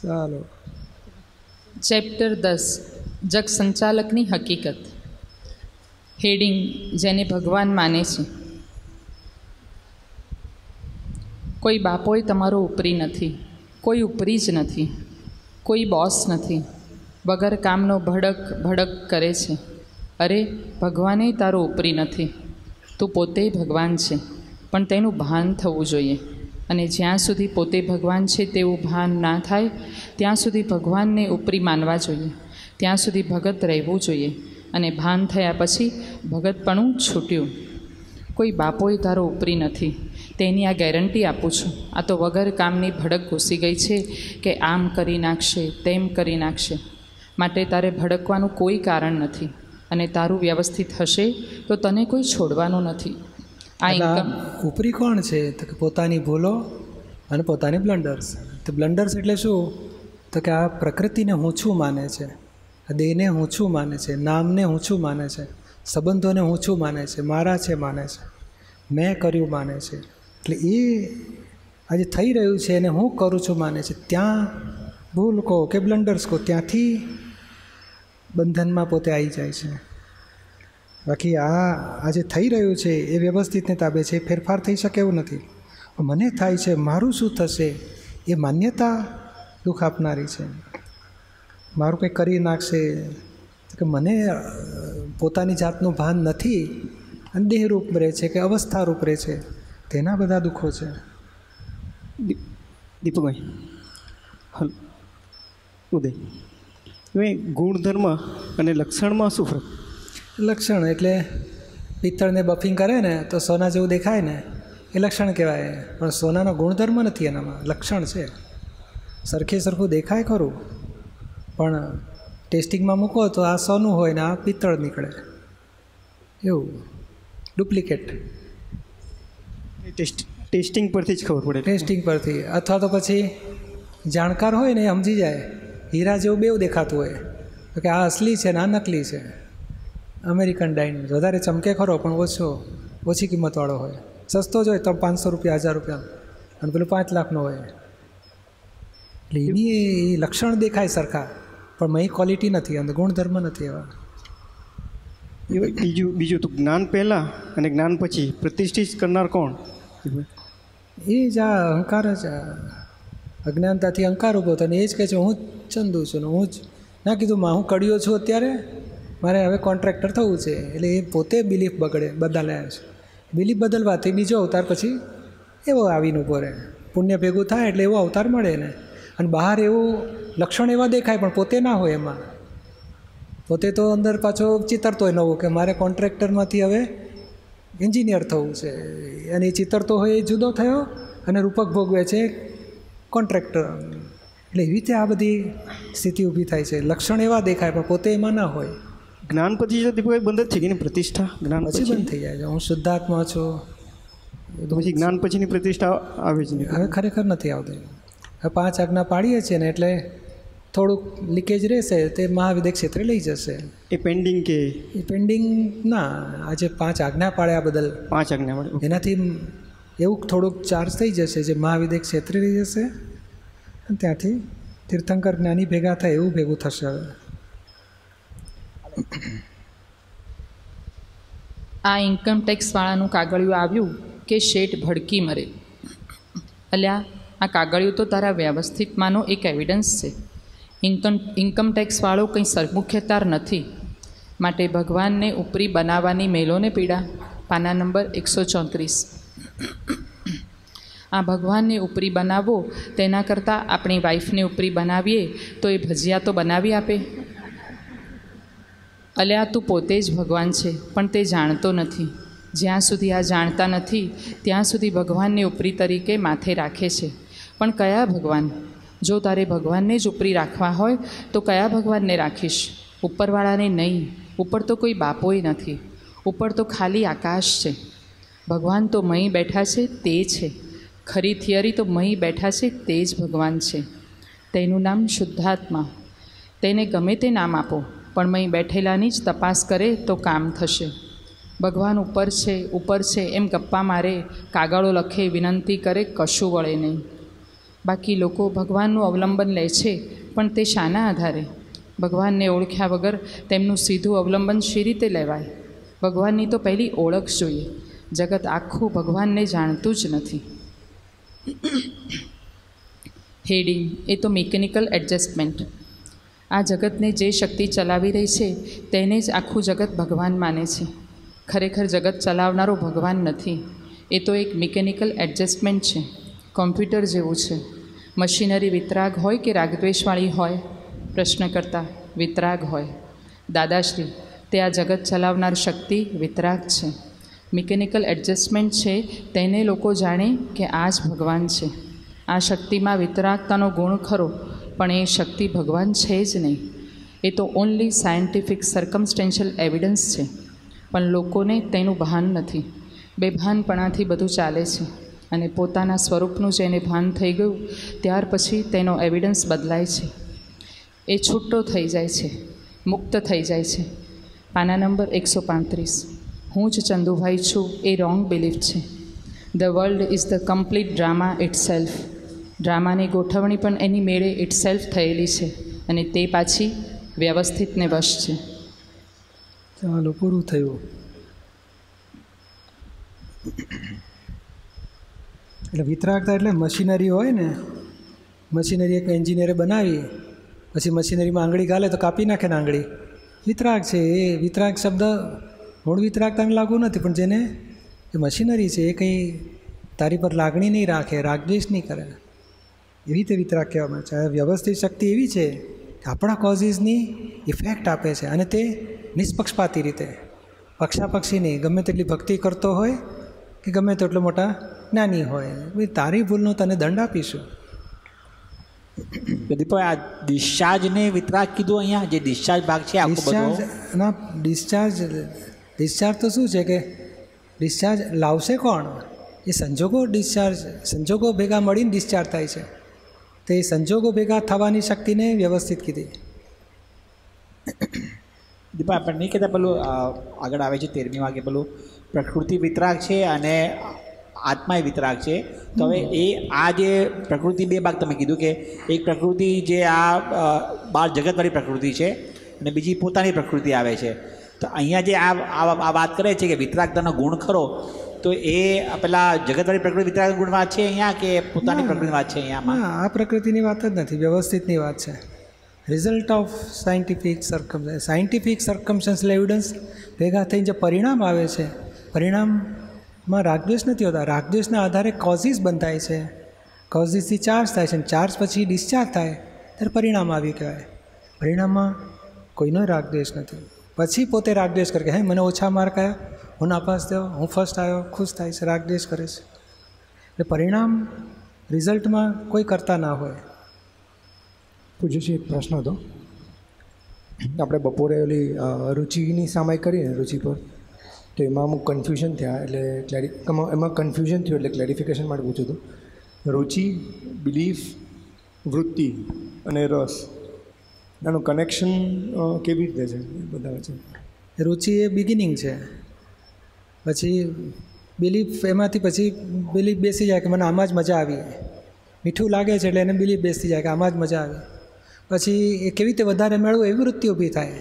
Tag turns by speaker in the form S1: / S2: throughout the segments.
S1: ચાલો.
S2: ચેપ્ટર 10 જગ સંચાલકની હકીકત. હેડિંગ: જેને ભગવાન માને છે. કોઈ બાપોય તમારો ઉપરી નથી, કોઈ ઉપરી જ નથી, કોઈ બોસ નથી. વગર કામનો ભડક ભડક કરે છે. અરે ભગવાને તારો ઉપરી નથી, તું પોતે ભગવાન છે. પણ તેનું ભાન થવું જોઈએ, અને જ્યાં સુધી પોતે ભગવાન છે તેવું ભાન ના થાય ત્યાં સુધી ભગવાનને ઉપરી માનવા જોઈએ, ત્યાં સુધી ભગત રહેવું જોઈએ. અને ભાન થયા પછી ભગતપણું છૂટ્યું. કોઈ બાપોય તારો ઉપરી નથી તેની આ ગેરંટી આપું છું. આ તો વગર કામની ભડક ઘૂસી ગઈ છે કે આમ કરી નાખશે, તેમ કરી નાખશે. માટે તારે ભડકવાનું કોઈ કારણ નથી, અને તારું વ્યવસ્થિત હશે તો તને કોઈ છોડવાનું નથી.
S1: ઉપરી કોણ છે? તો કે પોતાની ભૂલો અને પોતાની બ્લન્ડર્સ. તો બ્લન્ડર્સ એટલે શું? તો કે આ પ્રકૃતિને ઊંચું માને છે, આ દેહને ઊંચું માને છે, નામને ઊંચું માને છે, સંબંધોને ઊંચું માને છે, મારા છે માને છે, મેં કર્યું માને છે. એટલે એ આજે થઈ રહ્યું છે એને હું કરું છું માને છે. ત્યાં ભૂલ કહો કે બ્લન્ડર્સ કહો, ત્યાંથી બંધનમાં પોતે આવી જાય છે. બાકી આજે થઈ રહ્યું છે એ વ્યવસ્થિતને તાબે છે, ફેરફાર થઈ શકે એવું નથી. મને થાય છે, મારું શું થશે, એ માન્યતા દુઃખ આપનારી છે. મારું કંઈક કરી નાખશે, કે મને પોતાની જાતનું ભાન નથી અને દેહરૂપ રહે છે કે અવસ્થારૂપ રહે છે, તેના બધા દુઃખો છે.
S3: દીપકભાઈ, હલો. ઉદય, હવે ગુણધર્મ અને લક્ષણમાં શું ફરક?
S1: લક્ષણ એટલે પિત્તળને બફિંગ કરે ને તો સોના જેવું દેખાય ને, એ લક્ષણ કહેવાય. પણ સોનાનો ગુણધર્મ નથી, એનામાં લક્ષણ છે. સરખું દેખાય ખરું, પણ ટેસ્ટિંગમાં મૂકો તો આ સોનું હોય ને આ પિત્તળ નીકળે, એવું ડુપ્લિકેટ.
S3: ટેસ્ટિંગ પરથી જ ખબર પડે.
S1: ટેસ્ટિંગ પરથી, અથવા તો પછી જાણકાર હોય ને એ સમજી જાય. હીરા જેવું બેવ દેખાતું હોય તો કે આ અસલી છે ને આ નકલી છે. અમેરિકન ડાયમંડ વધારે ચમકે ખરો, પણ ઓછી કિંમતવાળો હોય. સસ્તો જ હોય તો 500 રૂપિયા, 1000 રૂપિયા, અને પેલું 5 લાખનો હોય. એટલે એની એ લક્ષણ દેખાય સરખા, પણ એ ક્વોલિટી નથી, અંદર ગુણધર્મ નથી એવા.
S3: બીજું તો જ્ઞાન પહેલાં અને જ્ઞાન પછી પ્રતિષ્ઠિત કરનાર કોણ?
S1: એ જ આ અહંકાર જ. અજ્ઞાનતાથી અહંકાર ઊભો થાય ને એ જ કહે છે હું જ ચંદુ છું ને હું જ ના કીધું હું કડિયો છું, અત્યારે મારે હવે કોન્ટ્રાક્ટર થવું છે. એટલે એ પોતે બિલીફ બદલાયા છે. બિલીફ બદલવાથી બીજો અવતાર પછી એવો આવીને ઊભો રહે. પુણ્ય ભેગું થાય એટલે એવો અવતાર મળે ને. અને બહાર એવું લક્ષણ એવા દેખાય પણ પોતે ના હોય એમાં. પોતે તો અંદર પાછો ચિતરતો હોય નવો કે મારે કોન્ટ્રાક્ટરમાંથી હવે એન્જિનિયર થવું છે, અને એ ચિતરતો હોય એ જુદો થયો અને રૂપક ભોગવે છે કોન્ટ્રાક્ટર. એટલે એવી રીતે આ બધી સ્થિતિ ઊભી થાય છે. લક્ષણ એવા દેખાય પણ પોતે એમાં ના હોય.
S3: જ્ઞાન પછી દીપકભાઈ બંધ જ થઈ ગઈ ને પ્રતિષ્ઠા? જ્ઞાન
S1: પછી બંધ થઈ જાય છે. હું શુદ્ધાત્મા છું
S3: તો પછી જ્ઞાન પછીની પ્રતિષ્ઠા આવે છે?
S1: હવે ખરેખર નથી આવતી. હવે 5 આજ્ઞા પાડીએ છીએ ને એટલે થોડુંક લીકેજ રહેશે, તે મહાવિદ્ય ક્ષેત્રે લઈ જશે.
S3: એ પેન્ડિંગ કે
S1: એ પેન્ડિંગ ના, આજે 5 આજ્ઞા પાડ્યા બદલ
S3: 5 આજ્ઞા પાડે
S1: એનાથી એવું થોડુંક ચાર્જ થઈ જશે, જે મહાવિદ્ય ક્ષેત્રે લઈ જશે, અને ત્યાંથી તીર્થંકર જ્ઞાની ભેગા થાય એવું ભેગું થશે. હવે
S2: આ ઇન્કમટેક્સવાળાનું કાગળિયું આવ્યું કે શેઠ ભડકી મરે. અલ્યા, આ કાગળિયું તો તારા વ્યવસ્થિતમાંનો એક એવિડન્સ છે. ઇન્કમટેક્સવાળો કંઈ સરમુખ્યતાર નથી. માટે ભગવાનને ઉપરી બનાવવાની મેલોને પીડા. પાના નંબર 134. આ ભગવાનને ઉપરી બનાવવો તેના કરતાં આપણી વાઈફને ઉપરી બનાવીએ તો એ ભજીયા તો બનાવી આપે. અલ્યા, તું પોતે જ ભગવાન છે પણ તે જાણતો નથી. જ્યાં સુધી આ જાણતા નથી ત્યાં સુધી ભગવાનને ઉપરી તરીકે માથે રાખે છે. પણ કયા ભગવાન? જો તારે ભગવાનને જ ઉપરી રાખવા હોય તો કયા ભગવાનને રાખીશ? ઉપરવાળાને નહીં. ઉપર તો કોઈ બાપોય નથી. ઉપર તો ખાલી આકાશ છે. ભગવાન તો મહી બેઠા છે તે છે. ખરી થિયરી તો મહી બેઠા છે તે જ ભગવાન છે. તેનું નામ શુદ્ધાત્મા. તેને ગમે તે નામ આપો, પણ મહી બેઠેલાની જ તપાસ કરે તો કામ થશે. ભગવાન ઉપર છે એમ ગપ્પા મારે, કાગળો લખે, વિનંતી કરે, કશું વળે નહીં. બાકી લોકો ભગવાનનું અવલંબન લે છે, પણ તે શાના આધારે? ભગવાનને ઓળખ્યા વગર તેમનું સીધું અવલંબન શી રીતે લેવાય? ભગવાનની તો પહેલી ઓળખ જોઈએ. જગત આખું ભગવાનને જાણતું જ નથી. હેડિંગ એ તો મિકેનિકલ એડજસ્ટમેન્ટ. આ જગતને જે શક્તિ ચલાવી રહી છે તેને જ આખું જગત ભગવાન માને છે. ખરેખર જગત ચલાવનારો ભગવાન નથી, એ તો એક મિકેનિકલ એડજસ્ટમેન્ટ છે. કોમ્પ્યુટર જેવું છે. મશીનરી વિતરાગ હોય કે રાગદ્વેષવાળી હોય? પ્રશ્ન કરતા વિતરાગ હોય. દાદાશ્રી, તે આ જગત ચલાવનાર શક્તિ વિતરાગ છે. મિકેનિકલ એડજસ્ટમેન્ટ છે તેને લોકો જાણે કે આ જ ભગવાન છે. આ શક્તિમાં વિતરાગતાનો ગુણ ખરો, પણ એ શક્તિ ભગવાન છે જ નહીં. એ તો ઓનલી સાયન્ટિફિક સર્કમસ્ટેન્શિયલ એવિડન્સ છે. પણ લોકોને તેનું ભાન નથી. બેભાનપણાથી બધું ચાલે છે, અને પોતાના સ્વરૂપનું જેને ભાન થઈ ગયું ત્યાર પછી તેનો એવિડન્સ બદલાય છે. એ છૂટો થઈ જાય છે, મુક્ત થઈ જાય છે. પાના નંબર 135. હું જ ચંદુભાઈ છું એ રોંગ બિલીફ છે. The world is the complete drama itself. ડ્રામાની ગોઠવણી પણ એની મેળે ઇટસેલ્ફ થયેલી છે, અને તે પાછી વ્યવસ્થિતને વશ છે.
S1: ચાલો, પૂરું થયું. એટલે વિતરાગતા એટલે મશીનરી હોય ને, મશીનરી એક એન્જિનિયરે બનાવી, પછી મશીનરીમાં આંગળી ગાલે તો કાપી નાખે ને આંગળી. વિતરાગ છે એ. વિતરાગ શબ્દ મૂળ વિતરાગતાને લાગુ નથી, પણ જેને એ મશીનરી છે એ કંઈ તારી પર લાગણી નહીં રાખે, રાગદ્વેષ નહીં કરે, એવી રીતે વિતરાગ કહેવામાં આવે છે. વ્યવસ્થિત શક્તિ એવી છે કે આપણા કોઝિસની ઇફેક્ટ આપે છે, અને તે નિષ્પક્ષપાતી રીતે, પક્ષાપક્ષી નહીં. ગમે તેટલી ભક્તિ કરતો હોય કે ગમે તેટલો મોટા જ્ઞાની હોય, તારી ભૂલનો તને દંડ આપીશું.
S4: દીપભાઈ, આ ડિસ્ચાર્જને વિતરાગ કીધું અહીંયા, જે ડિસ્ચાર્જ ભાગ છે આખો બધો.
S1: ડિસ્ચાર્જ તો શું છે કે ડિસ્ચાર્જ લાવશે કોણ? એ સંજોગો ભેગા મળીને ડિસ્ચાર્જ થાય છે. તો એ સંજોગો ભેગા થવાની શક્તિને વ્યવસ્થિત કીધી.
S4: દીપા, આપણે નહીં કહેતા પેલું આગળ આવે છે 13મી વાગે, પેલું પ્રકૃતિ વિતરાગ છે અને આત્મા વિતરાગ છે. તો હવે આ જે પ્રકૃતિ, બે ભાગ તમે કીધું કે એક પ્રકૃતિ જે આ બાર જગતવાળી પ્રકૃતિ છે, અને બીજી પોતાની પ્રકૃતિ આવે છે. તો અહીંયા જે આ વાત કરે છે કે વિતરાગતાનો ગુણ ખરો, તો એ પેલા જગતવાળી પ્રકૃતિ વિતરાગ ગુણ વાત છે અહીંયા કે પોતાની પ્રકૃતિની વાત છે અહીંયામાં?
S1: આ પ્રકૃતિની વાત જ નથી, વ્યવસ્થિતની વાત છે. Result of scientific circumstantial evidence ભેગા થઈને જે પરિણામ આવે છે, પરિણામમાં રાગદ્વેષ નથી હોતા. રાગદ્વેષના આધારે કોઝિસ બંધાય છે, કોઝિસથી ચાર્જ થાય છે, અને ચાર્જ પછી ડિસ્ચાર્જ થાય ત્યારે પરિણામ આવ્યું કહેવાય. પરિણામમાં કોઈનો રાગદ્વેષ નથી. પછી પોતે રાગદ્વેષ કરે કે હે મને ઓછા માર્ક આવ્યા, હું નાપાસ થયો, હું ફર્સ્ટ આવ્યો, ખુશ થાય છે, રાગદ્વેષ કરે છે. એટલે પરિણામ રિઝલ્ટમાં કોઈ કરતા ના હોય.
S5: પૂછ્યું એક પ્રશ્ન હતો. આપણે બપોરે ઓલી રુચિની સામાય કરીને રુચિ પર, તો એમાં અમુક કન્ફ્યુઝન થયા, એટલે એમાં કન્ફ્યુઝન થયું એટલે ક્લેરિફિકેશન માટે પૂછ્યું હતું. રુચિ, બિલીફ, વૃત્તિ અને રસ, એનું કનેક્શન કેવી રીતે છે બધા વચ્ચે?
S1: રુચિ એ બિગિનિંગ છે, પછી બિલીફ, એમાંથી પછી બિલીફ બેસી જાય કે મને આમાં જ મજા આવી, મીઠું લાગે છે એટલે એને બિલીફ બેસી જાય કે આમાં જ મજા આવી. પછી એ કેવી રીતે વધારે મેળવું એવી વૃત્તિ ઊભી થાય.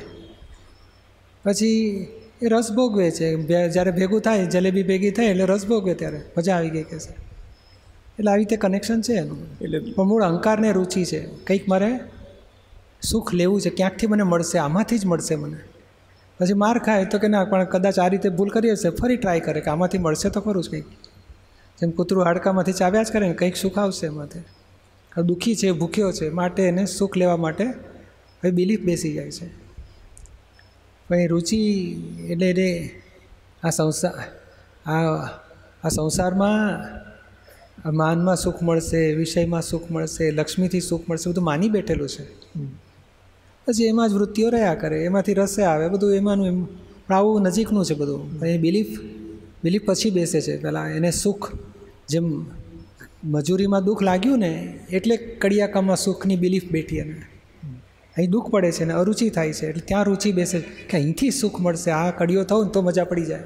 S1: પછી એ રસ ભોગવે છે, જ્યારે ભેગું થાય, જલેબી ભેગી થાય એટલે રસ ભોગવે ત્યારે મજા આવી ગઈ કહેશે. એટલે આવી રીતે કનેક્શન છે એનું. એટલે પણ મૂળ અહંકારને રુચિ છે, કંઈક મારે સુખ લેવું છે, ક્યાંકથી મને મળશે, આમાંથી જ મળશે મને. પછી માર ખાય તો કે ના, પણ કદાચ આ રીતે ભૂલ કરી હશે, ફરી ટ્રાય કરે કે આમાંથી મળશે તો ખરું જ કંઈક. જેમ કૂતરું હાડકામાંથી ચાવ્યા જ કરે ને, કંઈક સુખ આવશે એમાંથી. દુઃખી છે, ભૂખ્યો છે, માટે એને સુખ લેવા માટે હવે બિલીફ બેસી જાય છે. પણ એ રુચિ એટલે આ સંસારમાં માનમાં સુખ મળશે, વિષયમાં સુખ મળશે, લક્ષ્મીથી સુખ મળશે, બધું માની બેઠેલું છે. પછી એમાં જ વૃત્તિઓ રહ્યા કરે, એમાંથી રસે આવે, બધું એમાંનું એમ. પણ આવું નજીકનું છે બધું. એ બિલીફ પછી બેસે છે. પહેલાં એને સુખ, જેમ મજૂરીમાં દુઃખ લાગ્યું ને એટલે કડિયાકામાં સુખની બિલીફ બેઠી, એને અહીં દુઃખ પડે છે ને અરુચિ થાય છે, એટલે ત્યાં રુચિ બેસે કે અહીંથી સુખ મળશે, આ કડિયો થવું ને તો મજા પડી જાય.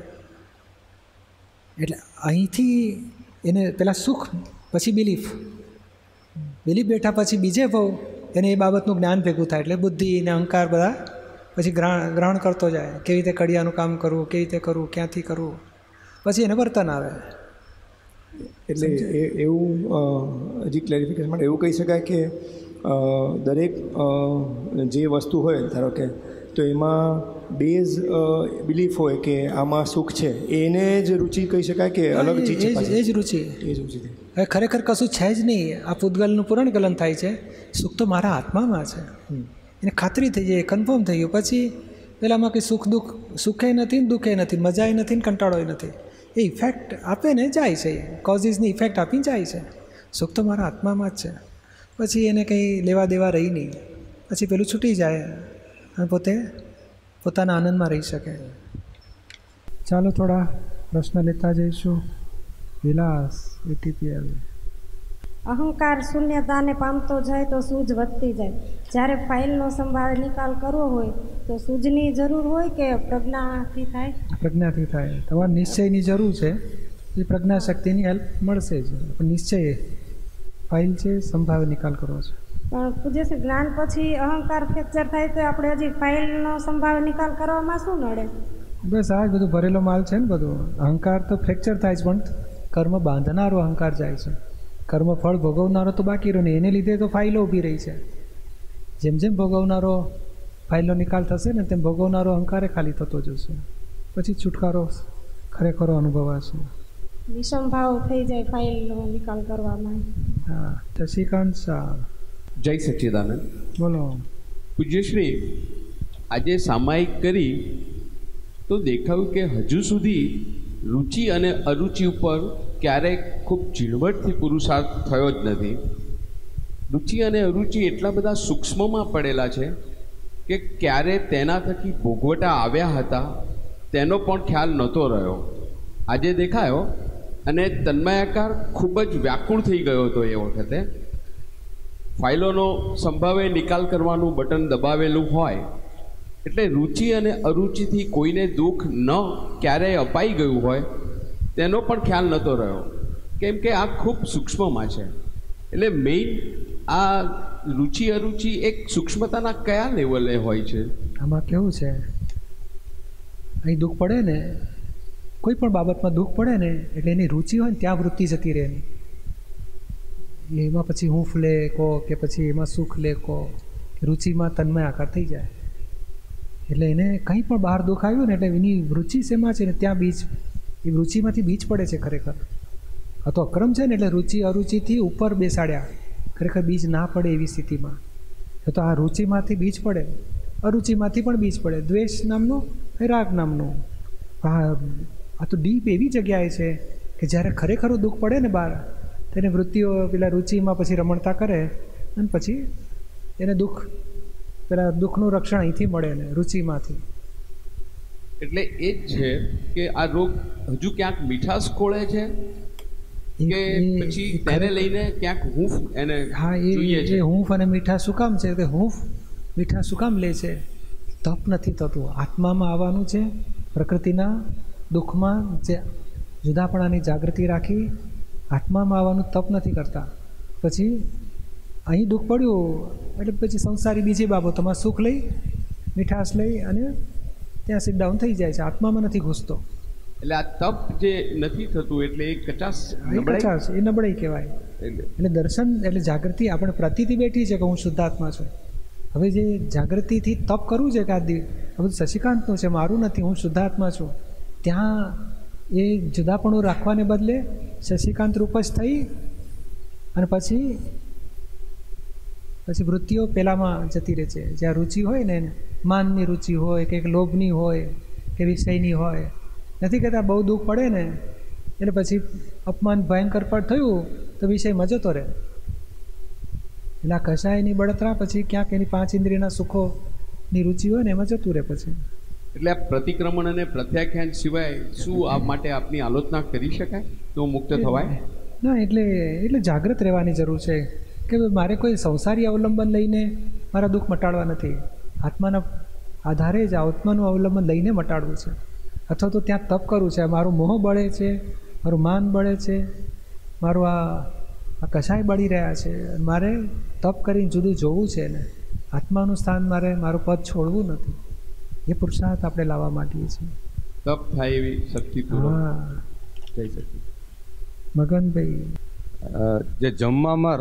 S1: એટલે અહીંથી એને પહેલાં સુખ, પછી બિલીફ, બિલીફ બેઠા પછી બીજે બહુ એને એ બાબતનું જ્ઞાન ભેગું થાય એટલે બુદ્ધિ ને અહંકાર બધા પછી ગ્રહણ કરતો જાય, કેવી રીતે કડિયાનું કામ કરવું, કેવી રીતે કરવું, ક્યાંથી કરવું, પછી એને વર્તન આવે.
S5: એટલે એવું હજી ક્લેરિફિકેશન માટે એવું કહી શકાય કે દરેક જે વસ્તુ હોય ધારો કે તો એમાં બેઝ બિલીફ હોય કે આમાં સુખ છે, એને જ રુચિ કહી શકાય કે અલગ ચીજ છે?
S1: એ જ રુચિ. હવે ખરેખર કશું છે જ નહીં. આ પૂતગલનું પૂરણ ગલન થાય છે. સુખ તો મારા આત્મામાં છે, એને ખાતરી થઈ જાય, કન્ફર્મ થઈ ગયું. પછી પેલામાં કંઈ સુખ દુઃખ, સુખે નથી ને દુઃખે નથી, મજાય નથી ને કંટાળોય નથી. એ ઇફેક્ટ આપે ને જાય છે, કોઝિસની ઇફેક્ટ આપીને જાય છે. સુખ તો મારા આત્મામાં જ છે. પછી એને કંઈ લેવા દેવા રહી નહીં. પછી પેલું છૂટી જાય અને પોતે પોતાના આનંદમાં રહી શકે. ચાલો થોડા પ્રશ્ન લેતા જઈશું. વિલાસ ATPL.
S6: અહંકાર શૂન્યતાને પામતો જાય તો સૂઝ વધતી જાય. જ્યારે ફાઇલનો સંભાળ નિકાલ કરવો હોય તો સૂઝની જરૂર હોય કે પ્રજ્ઞાથી થાય? પ્રજ્ઞાથી થાય.
S1: તમારે નિશ્ચયની જરૂર છે, એ પ્રજ્ઞા શક્તિની હેલ્પ મળશે જ. પણ નિશ્ચય ફાઇલ છે, સંભાવ નિકાલ કરવો છે.
S6: પણ પૂજ્ય છે, જ્ઞાન પછી અહંકાર ફ્રેક્ચર થાય તો આપણે હજી ફાઇલનો સંભાવ નિકાલ કરવામાં શું નડે?
S1: બસ આ જ બધું ભરેલો માલ છે ને બધું. અહંકાર તો ફ્રેક્ચર થાય છે, પણ કર્મ બાંધનારો અહંકાર જાય છે. કર્મ ફળ ભોગવનારો તો બાકી રહ્યો ને, એને લીધે તો ફાઇલો ઊભી રહી છે. જેમ જેમ ભોગવનારો ફાઇલનો નિકાલ થશે ને તેમ ભોગવનારો અહંકારે ખાલી થતો જશે. પછી છુટકારો ખરેખરો અનુભવાશે.
S6: વિષમભાવ થઈ જાય ફાઇલનો નિકાલ કરવામાં.
S1: હા. શશિકાંત શાહ.
S7: જય સચ્ચિદાનંદ.
S1: બોલો.
S7: પૂજ્યશ્રી, આજે સામાયિક કરી તો દેખાયું કે હજુ સુધી રુચિ અને અરુચિ ઉપર ક્યારેક ખૂબ ઝીણવટથી પુરુષાર્થ થયો જ નથી. રુચિ અને અરુચિ એટલા બધા સૂક્ષ્મમાં પડેલા છે કે ક્યારે તેના થકી ભોગવટા આવ્યા હતા તેનો પણ ખ્યાલ નહોતો રહ્યો. આજે દેખાયો અને તન્મયાકાર ખૂબ જ વ્યાકુળ થઈ ગયો હતો. એ વખતે ફાઇલોનો સંભાવે નિકાલ કરવાનું બટન દબાવેલું હોય એટલે રુચિ અને અરુચિથી કોઈને દુઃખ ન ક્યારેય અપાઈ ગયું હોય તેનો પણ ખ્યાલ નહોતો રહ્યો, કેમ કે આ ખૂબ સૂક્ષ્મમાં છે. એટલે મેઇન આ રુચિ અરુચિ એક સૂક્ષ્મતાના કયા લેવલે હોય છે?
S1: આમાં કેવું છે, અહીં દુઃખ પડે ને, કોઈ પણ બાબતમાં દુઃખ પડે ને એટલે એની રુચિ હોય ને ત્યાં વૃત્તિ જતી રહે એની. એમાં પછી હૂંફ લે કહો કે પછી એમાં સુખ લે કહો, રુચિમાં તન્મય આકાર થઈ જાય. એટલે એને કંઈ પણ બહાર દુઃખ આવ્યું ને એટલે એની રુચિ શેમાં છે ને ત્યાં બીજ, એ રુચિમાંથી બીજ પડે છે ખરેખર. આ તો અક્રમ છે ને એટલે રુચિ અરુચિથી ઉપર બેસાડ્યા, ખરેખર બીજ ના પડે એવી સ્થિતિમાં. તો આ રુચિમાંથી બીજ પડે, અરુચિમાંથી પણ બીજ પડે. દ્વેષ નામનું, રાગ નામનું. આ તો ડીપ એવી જગ્યાએ છે કે જ્યારે ખરેખર દુઃખ પડે ને બહાર, તેને વૃત્તિઓ પેલા રુચિમાં પછી રમણતા કરે અને પછી એને દુઃખ, પેલા દુઃખનું રક્ષણ અહીંથી મળે ને રુચિમાંથી.
S7: એટલે એ જ છે કે આ રોગ હજુ ક્યાંક મીઠાશ ખોળે છે કે પછી તેને લઈને ક્યાંક હૂંફ એને?
S1: હા, એ હૂંફ અને મીઠા શું કામ છે કે હૂંફ મીઠા શું કામ લે છે? તપ નથી થતું. આત્મામાં આવવાનું છે, પ્રકૃતિના દુઃખમાં જે જુદાપણાની જાગૃતિ રાખી આત્મામાં આવવાનું તપ નથી કરતા. પછી અહીં દુઃખ પડ્યું એટલે પછી સંસારી બીજી બાબતોમાં સુખ લઈ, મીઠાશ લઈ અને ત્યાં સીટ ડાઉન થઈ જાય છે, આત્મામાં નથી ઘૂસતો.
S7: એટલે આ તપ જે નથી થતું એટલે એ કચાશ,
S1: એ નબળાઈ કહેવાય. એટલે દર્શન એટલે જાગૃતિ આપણે પ્રતિથી બેઠી છે કે હું શુદ્ધાત્મા છું. હવે જે જાગૃતિથી તપ કરવું છે કે આ બધું શશિકાંતનું છે, મારું નથી, હું શુદ્ધાત્મા છું, ત્યાં એ જુદાપણું રાખવાને બદલે શશિકાંત રૂપ જ થઈ અને પછી વૃત્તિઓ પેલામાં જતી રહે છે. જ્યાં રુચિ હોય ને, માનની રુચિ હોય કે લોભની હોય કે વિષયની હોય, નથી કહેતા બહુ દુઃખ પડે ને એટલે પછી અપમાન ભયંકર પણ થયું તો વિષયમાં જતો રહે. એટલે આ કષાયની બળતરા પછી ક્યાંક એની 5 ઇન્દ્રિયના સુખોની રુચિ હોય ને એમાં જતું રહે પછી.
S7: એટલે આ પ્રતિક્રમણ અને પ્રત્યાખ્યાન સિવાય શું આ માટે આપની આલોચના કરી શકાય તો મુક્ત થવાય?
S1: ના, એટલે જાગૃત રહેવાની જરૂર છે કે મારે કોઈ સંસારી અવલંબન લઈને મારા દુઃખ મટાડવા નથી. આત્માના આધારે જ આત્માનું અવલંબન લઈને મટાડવું છે. અથવા તો ત્યાં તપ કરવું છે. મારું મોહ બળે છે, મારું માન બળે છે, મારું આ આ કશાય બળી રહ્યા છે, મારે તપ કરીને જુદું જોવું છે ને આત્માનું સ્થાન મારે મારું પદ છોડવું નથી. એ પુરુષાર્થ આપણે લાવવા માંગીએ છીએ.
S7: તપ થાય એવી શક્તિપૂર્વક.
S1: હા
S7: જય સચિદાનંદ.
S1: મગનભાઈ,
S8: જે જમવામાં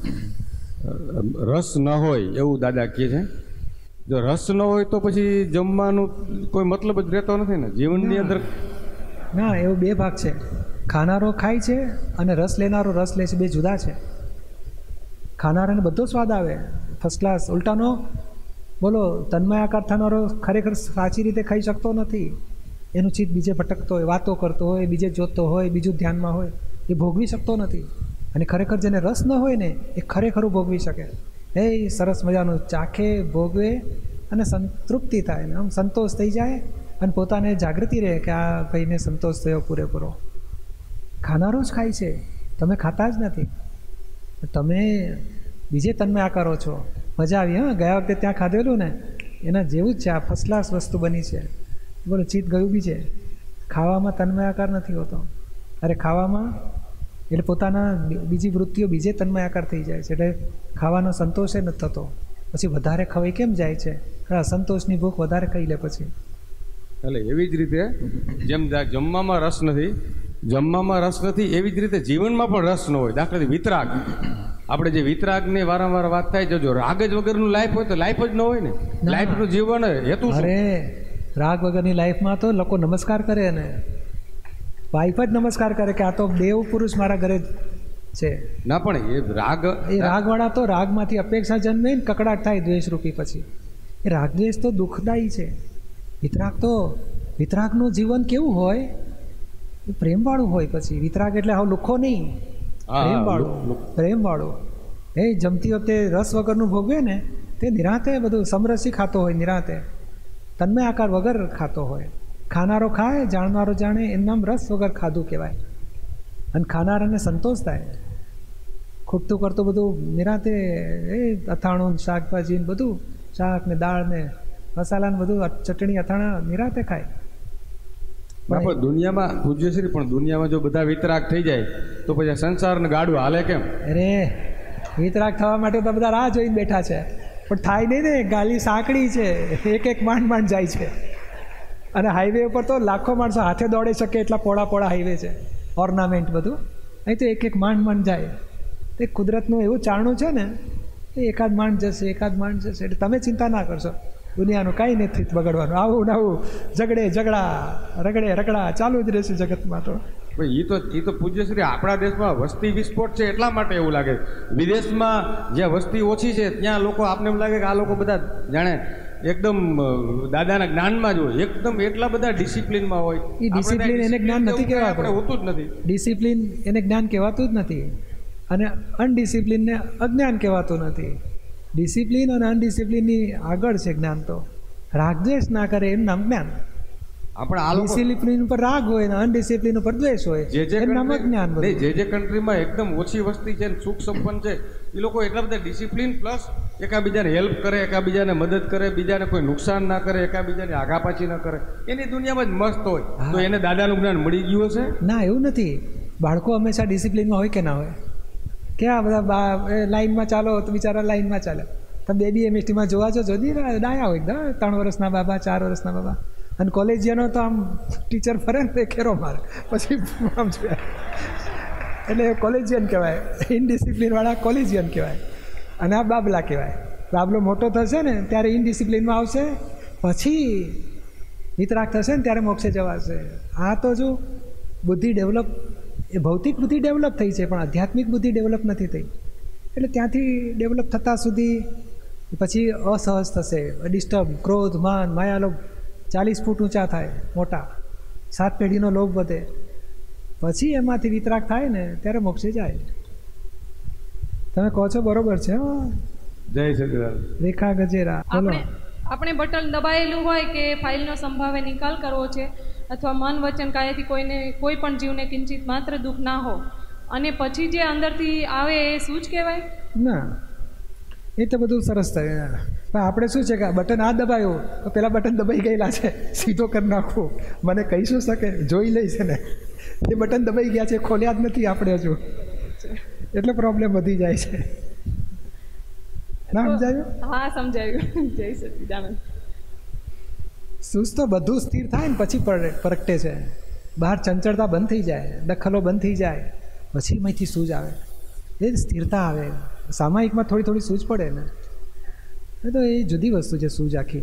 S8: રસ ન હોય એવું દાદા કહે છે. જો રસ ન હોય તો પછી જમવાનું કોઈ મતલબ જ રહેતો નથી ને જીવનની અંદર.
S1: ના, એવો બે ભાગ છે. ખાનારો ખાય છે અને રસ લેનારો રસ લે છે, બે જુદા છે. ખાનારાને બધો સ્વાદ આવે ફર્સ્ટ ક્લાસ. ઉલટાનો બોલો તન્મય આકાર થનારો ખરેખર સાચી રીતે ખાઈ શકતો નથી. એનું ચિત્ત બીજે ભટકતો હોય, વાતો કરતો હોય, બીજે જોતો હોય, બીજું ધ્યાનમાં હોય, એ ભોગવી શકતો નથી. અને ખરેખર જેને રસ ન હોય ને એ ખરેખરું ભોગવી શકે. એ સરસ મજાનું ચાખે, ભોગવે અને સંતૃપ્તિ થાય ને આમ સંતોષ થઈ જાય અને પોતાને જાગૃતિ રહે કે આ ભાઈને સંતોષ થયો પૂરેપૂરો. ખાનારો જ ખાય છે, તમે ખાતા જ નથી. તમે બીજે તન્મય આકારો છો. મજા આવી. હા, ગયા વખતે ત્યાં ખાધેલું ને એના જેવું જ છે. આ ફર્સ્ટ ક્લાસ વસ્તુ બની છે. બોલો ચિત્ત ગયું બી છે. ખાવામાં તન્મય આકાર નથી હોતો. અરે ખાવામાં એટલે પોતાના બીજી વૃત્તિઓ બીજે તન્મય આકાર થઈ જાય છે. એટલે ખાવાનો સંતોષ એ નથી થતો. પછી વધારે ખવાઈ કેમ જાય છે? સંતોષની ભૂખ વધારે ખાઈ લે પછી.
S8: એટલે એવી જ રીતે જેમ જમવામાં રસ નથી એવી જ રીતે જીવનમાં પણ રસ ન હોય. દાખલા તરીકે વિતરાગ. આપણે જે વિતરાગની વારંવાર વાત થાય છે, જો રાગ જ વગરનું લાઈફ હોય તો લાઈફ જ ન હોય ને. લાઈફનું જીવન હેતુ શું?
S1: અરે રાગ વગરની લાઈફમાં તો લોકો નમસ્કાર કરે ને વાઈફ જ નમસ્કાર કરે કે આ તો દેવ પુરુષ મારા ઘરે છે. ના, પણ એ રાગવાળા તો રાગમાંથી અપેક્ષા જન્મે ને કકડાટ થાય દ્વેષરૂપી. પછી એ રાગ દ્વેષ તો દુઃખદાયી છે. વિતરાગનું જીવન કેવું હોય? એ પ્રેમવાળું હોય. પછી વિતરાગ એટલે હાવ લુખ્ખો નહીં, પ્રેમવાળું. એ જમતી વખતે રસ વગરનું ભોગવે ને તે નિરાંતે બધું સમરસી ખાતો હોય, નિરાંતે તન્મય આકાર વગર ખાતો હોય. ખાનારો ખાય, જાણનારો જાણે, એનું નામ રસ વગર ખાધું કહેવાય. અને ખાનારાને સંતોષ થાય. ખૂટતું કરતું બધું નિરાંતે એ અથાણું, શાકભાજી બધું, શાક ને દાળ ને મસાલા ને બધું, ચટણી અથાણા નિરાંતે ખાય.
S8: દુનિયામાં પૂજ્યશ્રી, પણ દુનિયામાં જો બધા વિતરાગ થઈ જાય તો પછી સંસારને ગાડું હાલે કેમ?
S1: અરે વિતરાગ થવા માટે તો બધા રાહ જોઈને બેઠા છે, પણ થાય નહીં ને. ગાલી સાંકડી છે, એક માંડ જાય છે. અને હાઈવે ઉપર તો લાખો માણસો હાથે દોડી શકે એટલા પોળા હાઈવે છે, ઓર્નામેન્ટ બધું. અહીં તો એક માંડ જાય. તે કુદરતનું એવું ચારણું છે ને, એ એકાદ માંડ જશે. એટલે તમે ચિંતા ના કરશો. દુનિયાનું કાંઈ નથી બગડવાનું. આવું ઝઘડા રગડા ચાલુ જ રહેશે જગતમાં. તો
S8: એ તો પૂજ્યશ્રી આપણા દેશમાં વસ્તી વિસ્ફોટ છે એટલા માટે એવું લાગે. વિદેશમાં જ્યાં વસ્તી ઓછી છે ત્યાં લોકો, આપને એમ લાગે કે આ લોકો બધા જાણે એકદમ દાદાના જ્ઞાનમાં જ હોય, એકદમ એટલા બધા ડિસિપ્લિનમાં હોય.
S1: એ ડિસિપ્લિન એને જ્ઞાન નથી કહેવાતું.
S8: હોતું જ નથી.
S1: ડિસિપ્લિન એને જ્ઞાન કહેવાતું જ નથી, અને અનડિસિપ્લિનને અજ્ઞાન કહેવાતું નથી. ડિસિપ્લિન અને અનડિસિપ્લિનની આગળ છે જ્ઞાન. તો રાગદ્વેષ ના કરે એનું નામ જ્ઞાન. આપણે ડિસિપ્લિન ઉપર રાગ હોય ને અનડિસિપ્લિન ઉપર દ્વેષ હોય, એનું નામ જ્ઞાન.
S8: જે કન્ટ્રીમાં એકદમ ઓછી વસ્તી છે, સુખ સંપન્ન છે, એ લોકો એટલા બધા ડિસિપ્લિન પ્લસ એકાબીજાને હેલ્પ કરે, એકાબીજાને મદદ કરે, બીજાને કોઈ નુકસાન ના કરે, એકાબીજાને આઘાપાછી ન કરે, એની દુનિયામાં જ મસ્ત હોય. તો એને દાદાનું જ્ઞાન મળી ગયું હશે? ના, એવું નથી. બાળકો હંમેશા ડિસિપ્લિનમાં હોય કે ના હોય? ક્યાં બધા લાઈનમાં ચાલો તો બિચારા લાઈનમાં ચાલે. તમે બેબી એમએસટીમાં જોવા છો, જોદી ડાયા હોય એકદમ, 3 વર્ષના બાબા, 4 વર્ષના બાબા. અને કોલેજિયનો તો આમ ટીચર ફરે ને ખેરો મારે પછી આમ જોયા. એટલે કોલેજિયન કહેવાય. ઇનડિસિપ્લિનવાળા કોલેજિયન કહેવાય. અને આ બાબલા કહેવાય. બાબલો મોટો થશે ને ત્યારે ઇનડિસિપ્લિનમાં આવશે, પછી વિતરાગ થશે ને ત્યારે મોક્ષે જવાશે. આ તો જો બુદ્ધિ ડેવલપ, એ ભૌતિક બુદ્ધિ ડેવલપ થઈ છે, પણ આધ્યાત્મિક બુદ્ધિ ડેવલપ નથી થઈ. એટલે ત્યાંથી ડેવલપ થતાં સુધી પછી અસહજ થશે, ડિસ્ટર્બ, ક્રોધ, માન, માયાલોભ 40 ફૂટ ઊંચા થાય, મોટા 7 પેઢીનો લોભ વધે. પછી એમાંથી વિતરાગ થાય ને ત્યારે મોક્ષે જાય. તમે કહો છો બરોબર છે. જય સચિદાનંદ.
S1: રેખા ગજેરા, બોલો.
S9: આપણે બટન દબાયેલું હોય કે ફાઇલનો સંભાવે નિકાલ કરવો છે, અથવા મન વચન કાયાથી કોઈ પણ જીવને કિંચિત માત્ર દુઃખ ના હો, અને પછી જે અંદરથી આવે એ શું જ કહેવાય? ના, એ તો બધું સરસ થાય. પણ આપણે શું છે કે બટન આ દબાયું તો પેલા બટન દબાઈ ગયેલા છે, સીધો કરી નાખવું. મને કહી શું શકે, જોઈ લઈશ ને એ બટન દબાઈ ગયા છે, ખોલ્યા જ નથી આપણે હજુ.
S1: એટલે પ્રોબ્લેમ વધી જાય છે. ના સમજાયું?
S9: હા સમજાયું. જય સચિદાનંદ.
S1: સૂઝ તો બધું સ્થિર થાય ને પછી પ્રગટે છે. બહાર ચંચળતા બંધ થઈ જાય, દખલો બંધ થઈ જાય, પછી એમાંથી સૂઝ આવે, એ સ્થિરતા આવે. સામાયિકમાં થોડી થોડી સૂઝ પડે ને, એ તો એ જુદી વસ્તુ છે સૂઝ આખી.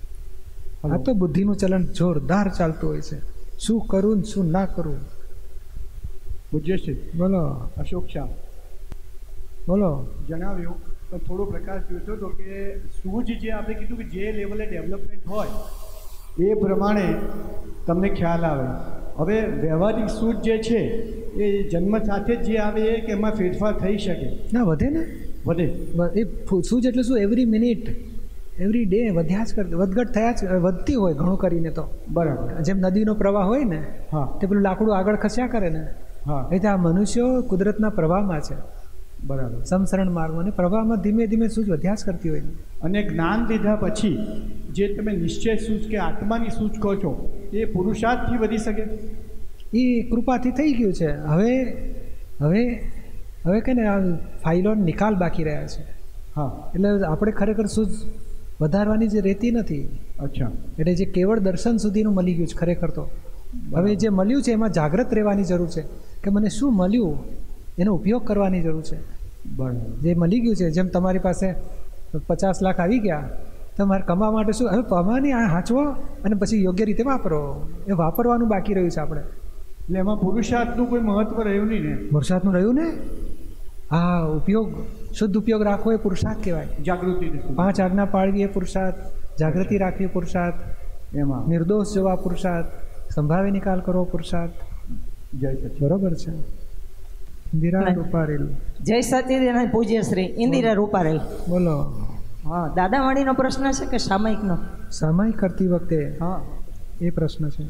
S1: આ તો બુદ્ધિનું ચલણ જોરદાર ચાલતું હોય છે, શું કરું ને શું ના કરું.
S10: પૂજ્યશ્રી
S1: બોલો.
S10: અશોક શાહ
S1: બોલો.
S10: જણાવ્યું પણ થોડો પ્રકાશ જોઈતો હતો કે સૂઝ જે આપણે કીધું કે જે લેવલે ડેવલપમેન્ટ હોય એ પ્રમાણે તમને ખ્યાલ આવે. હવે વ્યવહારિક સૂઝ જે છે એ જન્મ સાથે જ જે આવે એ કે એમાં ફેરફાર થઈ શકે?
S1: ના, વધે ને,
S10: વધે.
S1: એ સૂઝ એટલે શું, એવરી મિનિટ એવરી ડે વધ્યા જ કરતી, વધઘટ થયા જ વધતી હોય ઘણું કરીને. તો
S10: બરાબર,
S1: જેમ નદીનો પ્રવાહ હોય ને,
S10: હા,
S1: તે પેલું લાકડું આગળ ખસ્યા કરે ને,
S10: હા,
S1: એ રીતે આ મનુષ્યો કુદરતના પ્રવાહમાં છે.
S10: બરાબર,
S1: સમસરણ માર્ગમાં, અને પ્રવાહમાં ધીમે ધીમે સૂઝ વધ્યા જ કરતી હોય.
S10: અને જ્ઞાન લીધા પછી જે તમે નિશ્ચય સૂઝ કે આત્માની સૂઝ કહો છો એ પુરુષાર્થથી વધી શકે?
S1: એ કૃપાથી થઈ ગયું છે. હવે હવે હવે કે ને આ ફાઇલો નિકાલ બાકી રહ્યા છે.
S10: હા,
S1: એટલે આપણે ખરેખર સૂઝ વધારવાની જે રહેતી નથી.
S10: અચ્છા.
S1: એટલે જે કેવળ દર્શન સુધીનું મળી ગયું છે ખરેખર. તો હવે જે મળ્યું છે એમાં જાગૃત રહેવાની જરૂર છે કે મને શું મળ્યું એનો ઉપયોગ કરવાની જરૂર છે.
S10: બરાબર.
S1: જે મળી ગયું છે, જેમ તમારી પાસે 50 લાખ આવી ગયા, તમારે કમાવા માટે શું, હવે કમાવાની આ હાંચવો અને પછી યોગ્ય રીતે વાપરો, એ વાપરવાનું બાકી રહ્યું છે આપણે.
S10: એટલે એમાં પુરુષાર્થનું કોઈ મહત્વ રહ્યું નહીં ને?
S1: પુરુષાર્થનું રહ્યું ને. હા, ઉપયોગ, શુદ્ધ ઉપયોગ રાખવો એ પુરુષાર્થ કહેવાય.
S10: જાગૃતિ,
S1: 5 આજ્ઞા પાળવી એ પુરુષાર્થ, જાગૃતિ રાખવી પુરુષાર્થ,
S10: એમાં
S1: નિર્દોષ જવા પુરુષાર્થ, સંભાવે નિકાલ કરવો પુરુષાર્થ.
S10: જય સચિદાનંદ.
S1: બરોબર છે. ઇન્દિરા રૂપારેલ.
S11: જય સચિદાનંદ. પૂજ્યશ્રી ઇન્દિરા રૂપારેલ.
S1: બોલો.
S11: હા, દાદાવાણીનો પ્રશ્ન છે કે સામાયિકનો?
S1: સામાયિક કરતી વખતે
S11: હા,
S1: એ પ્રશ્ન છે.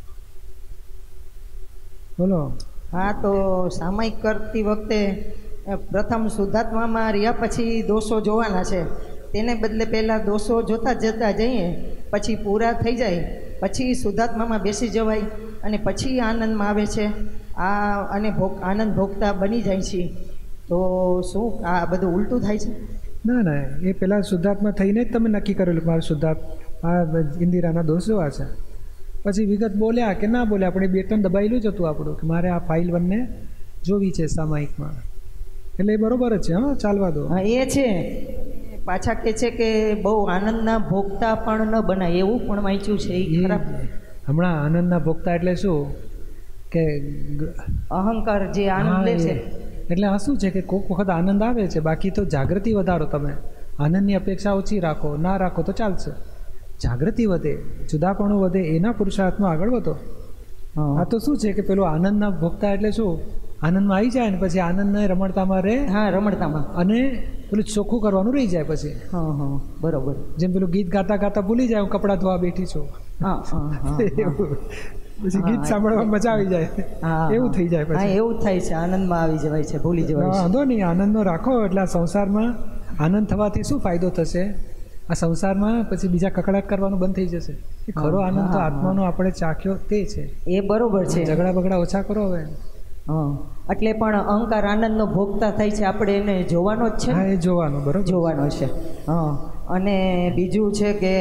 S1: બોલો.
S11: હા, તો સામાયિક કરતી વખતે પ્રથમ શુદ્ધાત્મામાં રહ્યા પછી દોષો જોવાના છે, તેને બદલે પહેલાં દોષો જોતા જતા જઈએ, પછી પૂરા થઈ જાય, પછી શુદ્ધાત્મામાં બેસી જવાય અને પછી આનંદમાં આવે છે. અને આનંદ ભોગતા બની જાય છે. તો શું આ બધું ઉલટું થાય છે?
S1: ના ના, એ પહેલાં શુદ્ધાત્મા થઈને જ તમે નક્કી કરેલું મારે આ ઇન્દિરાના દોષ જોવા છે. પછી વિગત બોલ્યા કે ના બોલ્યા, આપણે 2 ટન દબાયેલું જ હતું આપણું કે મારે આ ફાઇલ 1ને જોવી છે સામાયિકમાં. એટલે એ બરોબર જ છે. હા, ચાલવા દો.
S11: હા, એ છે. પાછા કહે છે કે બહુ આનંદના ભોગતા પણ ન બનાય, એવું પણ વાંચ્યું છે. એ ખરાબ.
S1: હમણાં આનંદના ભોગતા એટલે શું કે
S11: અહંકાર જે આનંદ લે છે.
S1: એટલે આ શું છે કે કોઈક વખત આનંદ આવે છે, બાકી તો જાગૃતિ વધારો. તમે આનંદની અપેક્ષા ઓછી રાખો, ના રાખો તો ચાલશે. જાગૃતિ વધે, જુદાપણું વધે, એના પુરુષાર્થમાં આગળ વધો. આ તો શું છે કે પેલું આનંદના ભોગતા એટલે શું, આનંદમાં આવી જાય ને પછી આનંદને રમણતામાં રહે. હા, રમણતામાં. અને પેલું ચોખ્ખું કરવાનું રહી જાય પછી. હા હા, બરોબર. જેમ પેલું ગીત ગાતા ગાતા ભૂલી જાય હું કપડાં ધોવા બેઠી છું. હા હા, પછી ગીત સાંભળવા મજા આવી જાય, એવું થઈ જાય પછી.
S11: એવું થાય છે, આનંદમાં આવી જવાય છે, ભૂલી જવાય.
S1: વાંધો નહીં, આનંદનો રાખો. એટલે આ સંસારમાં આનંદ થવાથી શું ફાયદો થશે? આ સંસારમાં પછી બીજા કકડાટ કરવાનું બંધ થઈ જશે. એ ખરો આનંદ તો આત્માનો આપણે ચાખ્યો તે છે. એ બરોબર છે. ઝઘડા બગડા ઓછા કરો હવે.
S11: હા, એટલે પણ અહંકાર આનંદનો ભોગતા થાય છે, આપણે એને જોવાનો જ છે.
S1: હા, એ જોવાનો, બરોબર
S11: જોવાનો છે. હા, અને બીજું છે કે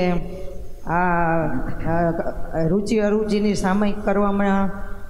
S11: આ રુચિ અરુચિની સામાયિક કરવામાં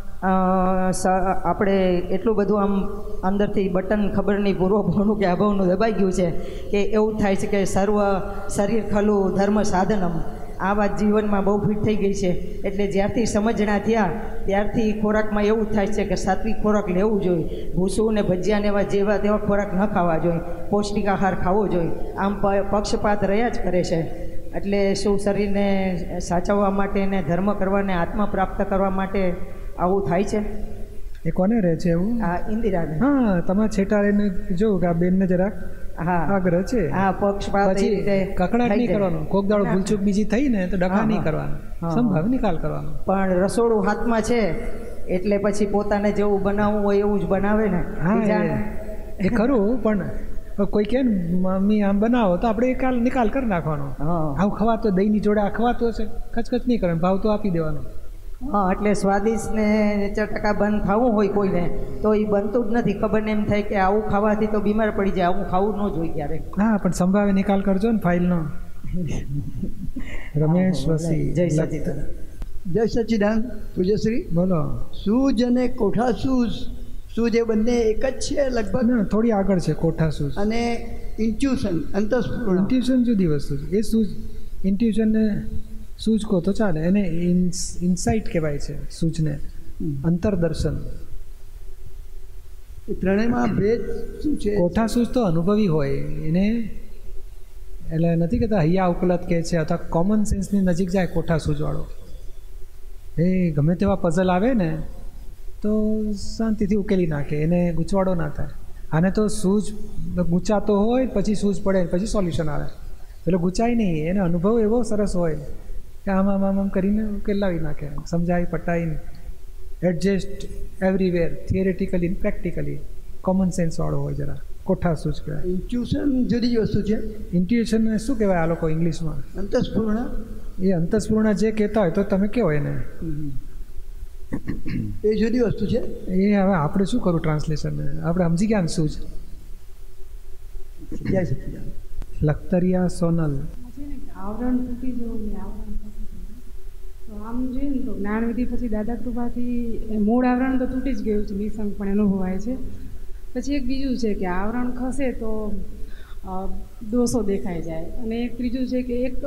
S11: આપણે એટલું બધું આમ અંદરથી બટન ખબર નહીં પૂર્વભાવનું કે અભાવનું દબાઈ ગયું છે કે એવું થાય છે કે સર્વ શરીર ખલું ધર્મ સાધનમ. આ વાત જીવનમાં બહુ ફિટ થઈ ગઈ છે. એટલે જ્યારથી સમજણા થયા ત્યારથી ખોરાકમાં એવું થાય છે કે સાત્વિક ખોરાક લેવું જોઈએ, ભૂસું ને ભજીયા ને એવા જેવા તેવા ખોરાક ન ખાવા જોઈએ, પૌષ્ટિક આહાર ખાવો જોઈએ. આમ પક્ષપાત રહ્યા જ કરે છે. એટલે શું શરીરને સાચવવા માટે ને ધર્મ કરવાને આત્મા પ્રાપ્ત કરવા માટે આવું થાય છે?
S1: એ કોને રહે છે એવું?
S11: હા, ઇન્દિરાને.
S1: હા, તમે છેટા રહીને જોઉં કે આ બેનને જરાક આગ્રહ છે.
S11: હા, પક્ષપાત.
S1: પછી કકડાટ નહીં કરવાનું. કોક દાડો ભૂલચૂક બીજી થઈ ને તો ડખા નહીં કરવાનું, સંભાવ નિકાલ કરવાનો.
S11: પણ રસોડું હાથમાં છે એટલે પછી પોતાને જેવું બનાવવું હોય એવું જ બનાવે ને.
S1: હા, એ ખરું. પણ કોઈ કે મમ્મી આમ બનાવો તો આપણે નિકાલ કરી નાખવાનો. આવું ખવાતો દહીંની જોડે આ ખવાતો હશે, ખચખચ નહીં કરવાનું, ભાવ તો આપી દેવાનો.
S11: હા, એટલે સ્વાદિષ્ટ ને 4% બંધ ખાવું હોય કોઈને તો એ બનતું જ નથી. ખબર ને એમ થાય કે આવું ખાવાથી તો બીમાર પડી જાય, આવું ખાવું ન જોઈએ ક્યારેક.
S1: હા, પણ સંભાવે નિકાલ કરજો ને ફાઇલનો. રમેશ વસી.
S11: જય સચિદાનંદ.
S12: જય સચિદાનંદ. પૂજ્યશ્રી
S1: બોલો.
S12: સૂજ અને કોઠા સૂજ એ બંને એક જ છે લગભગ?
S1: ના, થોડી આગળ છે કોઠા સૂજ.
S12: અને ઇન્ટ્યુશન, અંતઃસ્ફુરણ.
S1: ઇન્ટ્યુશન જુદી વસ્તુ છે. એ સૂજ ઇન્ટ્યુશનને સૂજ કહો તો ચાલે, એને ઇનસાઇટ કહેવાય છે સૂજને, અંતરદર્શન.
S12: ત્રણેયમાં ભેદ શું છે?
S1: કોઠા સૂજ તો અનુભવી હોય એને, એટલે નથી કહેતા હૈયા ઉપલત કહે છે, અથવા કોમન સેન્સની નજીક જાય કોઠા સૂજવાળો. એ ગમે તેવા પઝલ આવે ને તો શાંતિથી ઉકેલી નાખે, એને ગૂંચવાડો ના થાય. આને તો સૂજ ગૂંચાતો હોય પછી સૂજ પડે પછી સોલ્યુશન આવે, પેલો ગૂંચાય નહીં. એને અનુભવ એવો સરસ હોય કે આમ કરીને ઉકેલાવી નાખે, સમજાય પટાઈને. Adjust everywhere, theoretically practically, common સેન્સવાળો હોય જરા. કોઠા સૂજ કહેવાય.
S12: ઇન્ટ્યુશન જુદી વસ્તુ છે.
S1: ઇન્ટ્યુશન શું કહેવાય આ લોકો ઇંગ્લિશમાં?
S12: અંતઃસ્ફુરણ.
S1: એ અંતઃસ્ફુરણ જે કહેતા હોય તો તમે કહો એને.
S12: એ જુદી વસ્તુ છે.
S1: એ હવે આપણે શું કરું ટ્રાન્સલેશન? આપણે સમજી ગયા ને સૂજ. લખતરિયા સોનલ.
S13: આવરણ તૂટી જવું ને આવરણ તો આમ જોઈએ ને તો જ્ઞાનવિધિ પછી દાદા કૃપાથી મૂળ આવરણ તો તૂટી જ ગયું છે, નિસંગપણે અનુભવાય છે. પછી એક બીજું છે કે આવરણ ખસે તો દોષો દેખાઈ જાય, અને એક ત્રીજું છે કે એક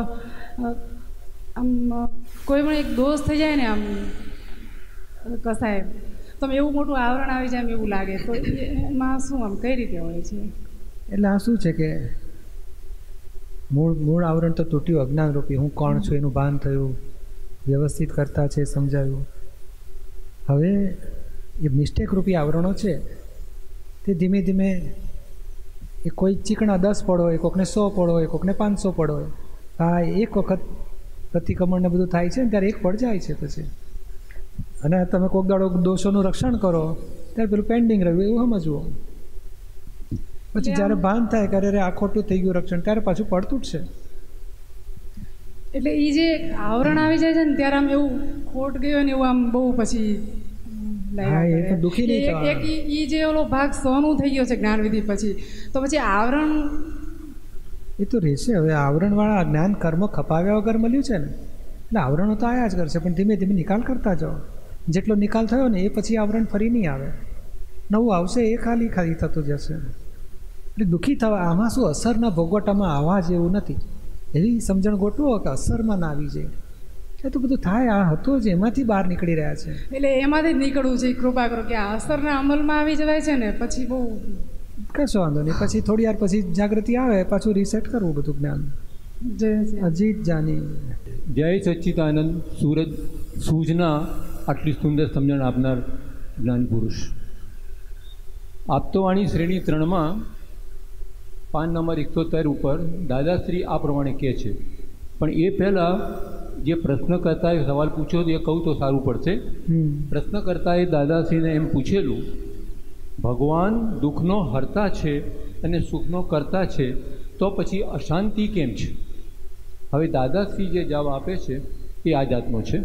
S13: આમ કોઈ પણ એક દોષ થઈ જાય ને આમ કસાય તો એવું મોટું આવરણ આવી જાય એમ એવું લાગે. તો એમાં શું આમ કઈ રીતે હોય છે?
S1: એટલે આ શું છે કે મૂળ આવરણ તો તૂટ્યું, અજ્ઞાનરૂપી. હું કોણ છું એનું ભાન થયું, વ્યવસ્થિત કરતા છે સમજાવ્યું. હવે એ મિસ્ટેક રૂપી આવરણો છે તે ધીમે ધીમે એ કોઈ ચીકણા 10 પડ હોય, કોકને 100 પડ હોય, કોકને 500 પડ હોય. આ એક વખત પ્રતિક્રમણને બધું થાય છે ને ત્યારે એક પડ જાય છે પછી. અને તમે કોક દાડો દોષોનું રક્ષણ કરો ત્યારે પેલું પેન્ડિંગ રહ્યું એવું સમજવું. પછી જ્યારે ભાન થાય કે અરે આ ખોટું થઈ ગયું રક્ષણ, ત્યારે પાછું પડ તૂટશે.
S13: એટલે એ જે આવરણ આવી જાય છે ને ત્યારે આમ એવું ખોટ ગયો ને એવું આમ બહુ પછી
S1: દુઃખી નહીં થવાનું.
S13: એક એ જે ઓલો ભાગ સોનું થઈ ગયો છે જ્ઞાનવિધિ પછી, તો પછી આવરણ
S1: એ તો રહેશે. હવે આવરણવાળા જ્ઞાન કર્મ ખપાવ્યા વગર મળ્યું છે ને, એટલે આવરણો તો આવ્યા જ કરશે, પણ ધીમે ધીમે નિકાલ કરતા જાઓ. જેટલો નિકાલ થયો ને એ પછી આવરણ ફરી નહીં આવે, નવું આવશે. એ ખાલી થતું જશે. એટલે દુઃખી થવા આમાં શું અસરના ભોગવટામાં આવવા જેવું નથી, એવી સમજણ ગોઠવો કે અસરમાં ના આવી જાય. એ તો બધું થાય, આ હતો જ એમાંથી બહાર નીકળી રહ્યા છે.
S13: એટલે એમાંથી જ નીકળવું છે. કૃપા કરો કે આ અસરના અમલમાં આવી જવાય છે ને પછી બહુ
S1: કશો વાંધો નહીં. પછી થોડી વાર પછી જાગૃતિ આવે, પાછું રીસેટ કરવું બધું જ્ઞાન. અજીત જાની.
S14: જય સચ્ચિદાનંદ. સુરત સૂજના આટલી સુંદર સમજણ આપનાર જ્ઞાન પુરુષ. આપતોવાણી શ્રેણી 3માં પાન નંબર 113 ઉપર દાદાશ્રી આ પ્રમાણે કહે છે. પણ એ પહેલાં જે પ્રશ્નકર્તાએ સવાલ પૂછ્યો એ કહું તો સારું પડશે. પ્રશ્નકર્તાએ દાદાશ્રીને એમ પૂછેલું, ભગવાન દુઃખનો હર્તા છે અને સુખનો કરતા છે, તો પછી અશાંતિ કેમ છે? હવે દાદાશ્રી જે જવાબ આપે છે એ આ જાતનો છે.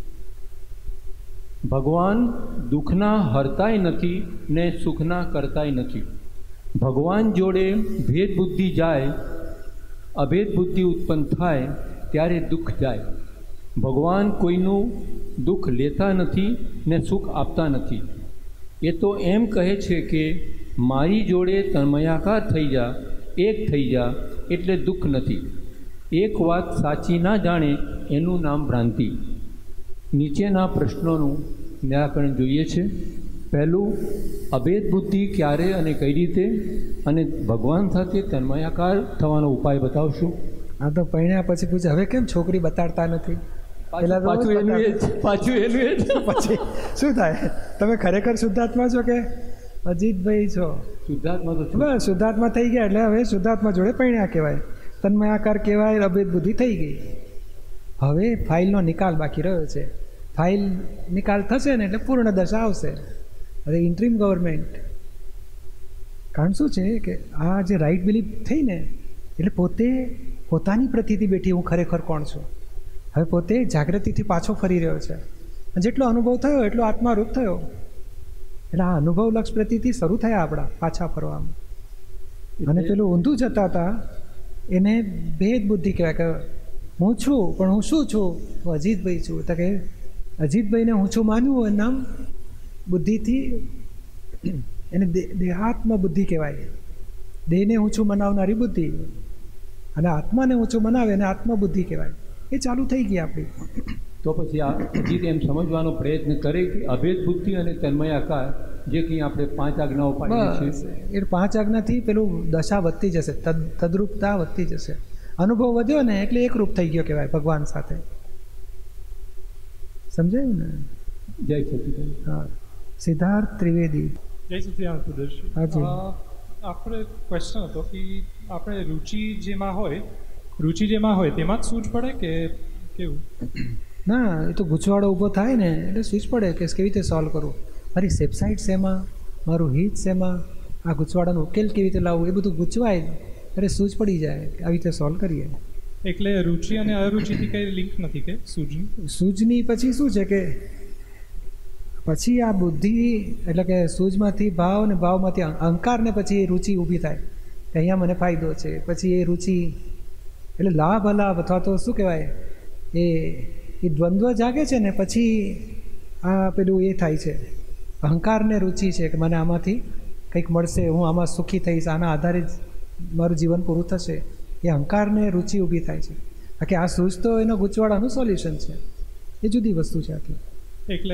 S14: ભગવાન દુઃખના હરતાય નથી ને સુખના કરતાય નથી. ભગવાન જોડે ભેદ બુદ્ધિ જાય, અભેદ બુદ્ધિ ઉત્પન્ન થાય ત્યારે દુઃખ જાય. ભગવાન કોઈનું દુઃખ લેતા નથી ને સુખ આપતા નથી. એ તો એમ કહે છે કે મારી જોડે તન્મયાકાર થઈ જા, એક થઈ જા એટલે દુઃખ નથી. એક વાત સાચી ના જાણે એનું નામ ભ્રાંતિ. નીચેના પ્રશ્નોનું નિરાકરણ જોઈએ છે. પહેલું, અભેદ બુદ્ધિ ક્યારે અને કઈ રીતે, અને ભગવાન સાથે તન્મયાકાર થવાનો ઉપાય બતાવશું.
S1: આ તો પરણ્યા પછી પૂછે હવે કેમ છોકરી બતાડતા નથી?
S14: પાછું એનું
S1: પછી શું થાય? તમે ખરેખર શુદ્ધાત્મા છો કે અજીતભાઈ છો?
S14: શુદ્ધાત્મા તો
S1: બસ શુદ્ધાત્મા થઈ ગયા એટલે હવે શુદ્ધાત્મા જોડે પરણ્યા કહેવાય, તન્મયાકાર કહેવાય, અભેદ બુદ્ધિ થઈ ગઈ. હવે ફાઇલનો નિકાલ બાકી રહ્યો છે. ફાઇલ નિકાલ થશે ને એટલે પૂર્ણ દશા આવશે. હવે ઇન્ટ્રીમ ગવર્મેન્ટ, કારણ શું છે કે આ જે રાઇટ બિલીફ થઈ ને એટલે પોતે પોતાની પ્રતિથી બેઠી હું ખરેખર કોણ છું, હવે પોતે જાગૃતિથી પાછો ફરી રહ્યો છે. જેટલો અનુભવ થયો એટલો આત્મારૂપ થયો. એટલે આ અનુભવલક્ષ પ્રતિથી શરૂ થયા આપણા પાછા ફરવામાં. અને પેલું ઊંધું જતા હતા એને ભેદ બુદ્ધિ કહેવાય કે હું છું પણ હું શું છું? હું અજીતભાઈ છું. તો કે અજીતભાઈને હું છું માન્યું એનું નામ બુદ્ધિથી એને દેહાત્મ બુદ્ધિ કહેવાય. દેહને હું છું મનાવનારી બુદ્ધિ અને આત્માને હું છું મનાવે એને આત્મબુદ્ધિ કહેવાય. એ ચાલુ થઈ ગઈ આપણી.
S14: તો પછી આ અજીત એમ સમજવાનો પ્રયત્ન કરે કે અભેદ બુદ્ધિ અને તન્મયાકાર જે કંઈ આપણે 5 આજ્ઞાઓ પાડીએ છીએ
S1: એ 5 આજ્ઞાથી પેલું દશા વધતી જશે, તદરૂપતા વધતી જશે. અનુભવ વધ્યો ને એટલે એકરૂપ થઈ ગયો કહેવાય ભગવાન સાથે. સમજાયું ને?
S14: જય સચિદાનંદ.
S1: હા. સિદ્ધાર્થ ત્રિવેદી.
S15: જય સચિદાનંદ પ્રદર્શી.
S1: હાજી.
S15: આપણે ક્વેશ્ચન હતો કે આપણે રુચિ જેમાં હોય તેમાં જ સૂઝ પડે કે કેવું?
S1: ના, એ તો ગૂંચવાડો ઊભો થાય ને એટલે સૂઝ પડે કે કેવી રીતે સોલ્વ કરવું, મારી સેબસાઇટ શેમાં, મારું હિત શેમાં, આ ગૂંચવાડાનો ઉકેલ કેવી રીતે લાવવું, એ બધું ગૂંચવાય એટલે સૂઝ પડી જાય કે આવી રીતે સોલ્વ કરીએ.
S15: એટલે રુચિ અને અરુચિથી કંઈ લિંક નથી કે
S1: સૂઝની પછી શું છે કે પછી આ બુદ્ધિ એટલે કે સૂઝમાંથી ભાવ ને ભાવમાંથી અહંકાર ને પછી એ રુચિ ઊભી થાય કે અહીંયા મને ફાયદો છે. પછી એ રુચિ એટલે લાભ અલાભ અથવા તો શું કહેવાય એ દ્વંદ્વ જાગે છે ને પછી આ પેલું એ થાય છે અહંકારને રુચિ છે કે મને આમાંથી કંઈક મળશે, હું આમાં સુખી થઈશ, આના આધારે જ મારું જીવન પૂરું થશે. એ અહંકારને રુચિ ઊભી થાય છે. બાકી આ સૂઝ તો એનો ગૂંચવાડાનું સોલ્યુશન છે. એ જુદી વસ્તુ છે આખી.
S15: એટલે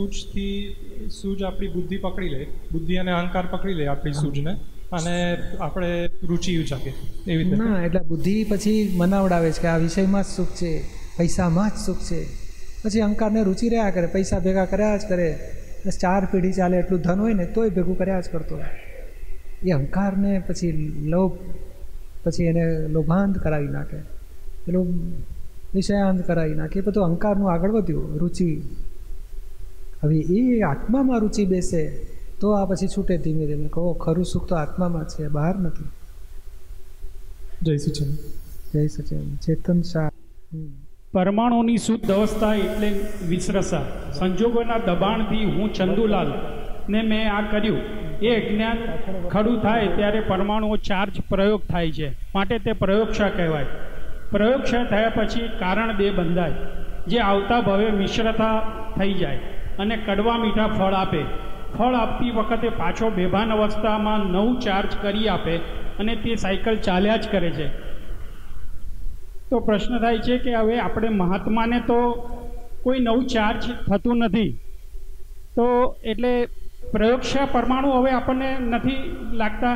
S15: સૂઝ આપણી બુદ્ધિ પકડી લે, બુદ્ધિ અને અહંકાર પકડી લે આપણી સૂઝને અને આપણે રુચિ જાગે એવી રીતે.
S1: ના, એટલે બુદ્ધિ પછી મનાવડાવે છે કે આ વિષયમાં જ સુખ છે, પૈસામાં જ સુખ છે. પછી અહંકારને રુચિ રહ્યા કરે, પૈસા ભેગા કર્યા જ કરે, 4 પેઢી ચાલે એટલું ધન હોય ને તોય ભેગું કર્યા જ કરતો. એ અહંકારને પછી લોભ પછી એને લોભાંત કરાવી નાખે, પેલું વિષયાંત કરાવી નાખે. એ બધું અહંકારનું આગળ વધ્યું રુચિ. હવે એ આત્મામાં રુચિ બેસે તો આ પછી છૂટે ધીમે ધીમે. કહો ખરું સુખ તો આત્મામાં છે, બહાર નથી.
S15: જય સચિન.
S1: જય સચિન. ચેતન શાહ.
S16: પરમાણુની શુદ્ધ અવસ્થા એટલે વિશ્રસા. સંજોગોના દબાણથી હું ચંદુલાલ ને મેં આ કર્યું એ જ્ઞાન ખડું થાય ત્યારે પરમાણુઓ ચાર્જ પ્રયોગ થાય છે, માટે તે પ્રયોગશા કહેવાય. પ્રયોગશા થયા પછી કારણ 2 બંધાય, જે આવતા ભવે મિશ્રતા થઈ જાય અને કડવા મીઠા ફળ આપે. ફળ આપતી વખતે પાછો બેભાન અવસ્થામાં નવું ચાર્જ કરી આપે અને તે સાયકલ ચાલ્યા જ કરે છે. તો પ્રશ્ન થાય છે કે હવે આપણે મહાત્માને તો કોઈ નવું ચાર્જ થતું નથી, તો એટલે પ્રયોગશા પરમાણુ હવે આપણને નથી લાગતા?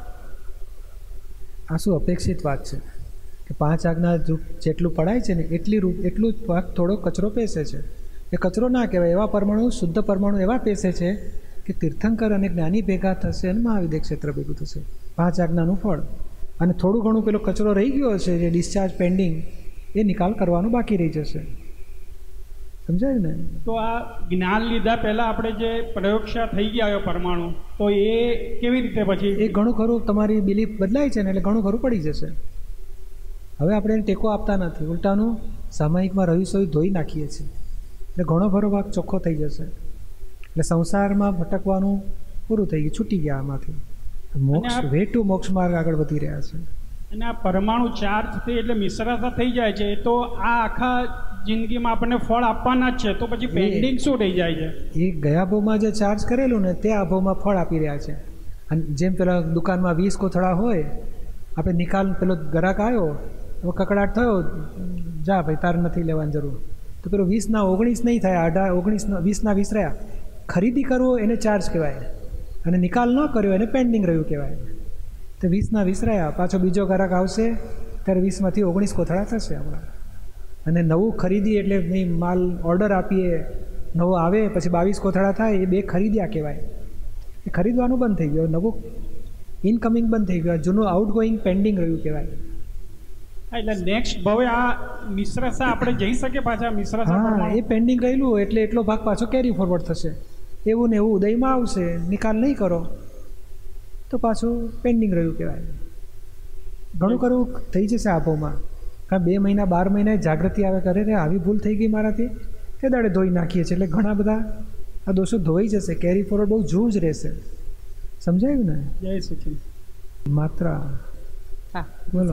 S1: આ શું અપેક્ષિત વાત છે કે 5 આજ્ઞા જેટલું પડાય છે ને એટલું જ થોડો કચરો પેસે છે. એ કચરો ના કહેવાય. એવા પરમાણુ, શુદ્ધ પરમાણુ એવા પેસે છે કે તીર્થંકર અને જ્ઞાની ભેગા થશે અને મહાવિદ્ય ક્ષેત્ર ભેગું થશે. 5 આજ્ઞાનું ફળ. અને થોડું ઘણું પેલો કચરો રહી ગયો છે જે ડિસ્ચાર્જ પેન્ડિંગ, એ નિકાલ કરવાનું બાકી રહી જશે. સમજાયું ને?
S16: તો આ જ્ઞાન લીધા પહેલાં આપણે જે પ્રયોગશા થઈ ગયા પરમાણુ, તો એ કેવી રીતે પછી?
S1: એ ઘણું ખરું તમારી બિલીફ બદલાય છે ને એટલે ઘણું ખરું પડી જશે. હવે આપણે એને ટેકો આપતા નથી, ઉલટાનું સામાયિકમાં રહીશોઈ ધોઈ નાખીએ છીએ એટલે ઘણો ખરો ભાગ ચોખ્ખો થઈ જશે. એટલે સંસારમાં ભટકવાનું પૂરું થઈ ગયું, છૂટી ગયા આમાંથી. મોક્ષ વે ટુ મોક્ષ માર્ગ આગળ વધી રહ્યા છે.
S16: અને આ પરમાણુ ચાર્જ થઈ એટલે મિશ્રતા થઈ જાય છે, તો આ આખા જિંદગીમાં આપણને ફળ આપવાના જ છે, તો પછી પેન્ડિંગ શું રહી જાય છે?
S1: એ ગયા ભાવમાં જે ચાર્જ કરેલું ને તે આ ભાવમાં ફળ આપી રહ્યા છે. અને જેમ પેલા દુકાનમાં 20 કોથળા હોય, આપણે નિકાલ પેલો ગ્રાહક આવ્યો તો કકડાટ થયો, જા ભાઈ તારે નથી લેવાની જરૂર, તો પેલો 20ના 19 નહીં થાય, 19 20ના 20 રહ્યા. ખરીદી કરવો એને ચાર્જ કહેવાય અને નિકાલ ન કર્યો એને પેન્ડિંગ રહ્યું કહેવાય. તો 20ના 20 રહ્યા, પાછો બીજો ગ્રાહક આવશે ત્યારે 20માંથી 19 કોથળા થશે આપણા. અને નવું ખરીદી એટલે નહીં, માલ ઓર્ડર આપીએ, નવો આવે પછી 22 કોથળા થાય, એ 2 ખરીદ્યા કહેવાય. એ ખરીદવાનું બંધ થઈ ગયું, નવું ઇનકમિંગ બંધ થઈ ગયું, જૂનું આઉટગોઈંગ પેન્ડિંગ રહ્યું કહેવાય.
S16: એટલે નેક્સ્ટ ભવે આ મિશ્રસા આપણે જઈ શકીએ પાછા મિશ્રસા?
S1: હા, એ પેન્ડિંગ રહેલું એટલે એટલો ભાગ પાછો કેરી ફોરવર્ડ થશે. એવું ને એવું ઉદયમાં આવશે, નિકાલ નહીં કરો તો પાછું પેન્ડિંગ રહ્યું કહેવાય. ઘણું ખરું થઈ જશે આ ભાવમાં. કારણ 2 મહિના 12 મહિને જાગૃતિ આવે કરે રે આવી ભૂલ થઈ ગઈ મારાથી, તે દાડે ધોઈ નાખીએ છીએ. એટલે ઘણા બધા આ દોષો ધોઈ જશે, કેરી ફોરવર્ડ બહુ જૂજ રહેશે. સમજાયું ને?
S16: જય સચિન.
S1: માત્રા
S17: હા
S1: બોલો.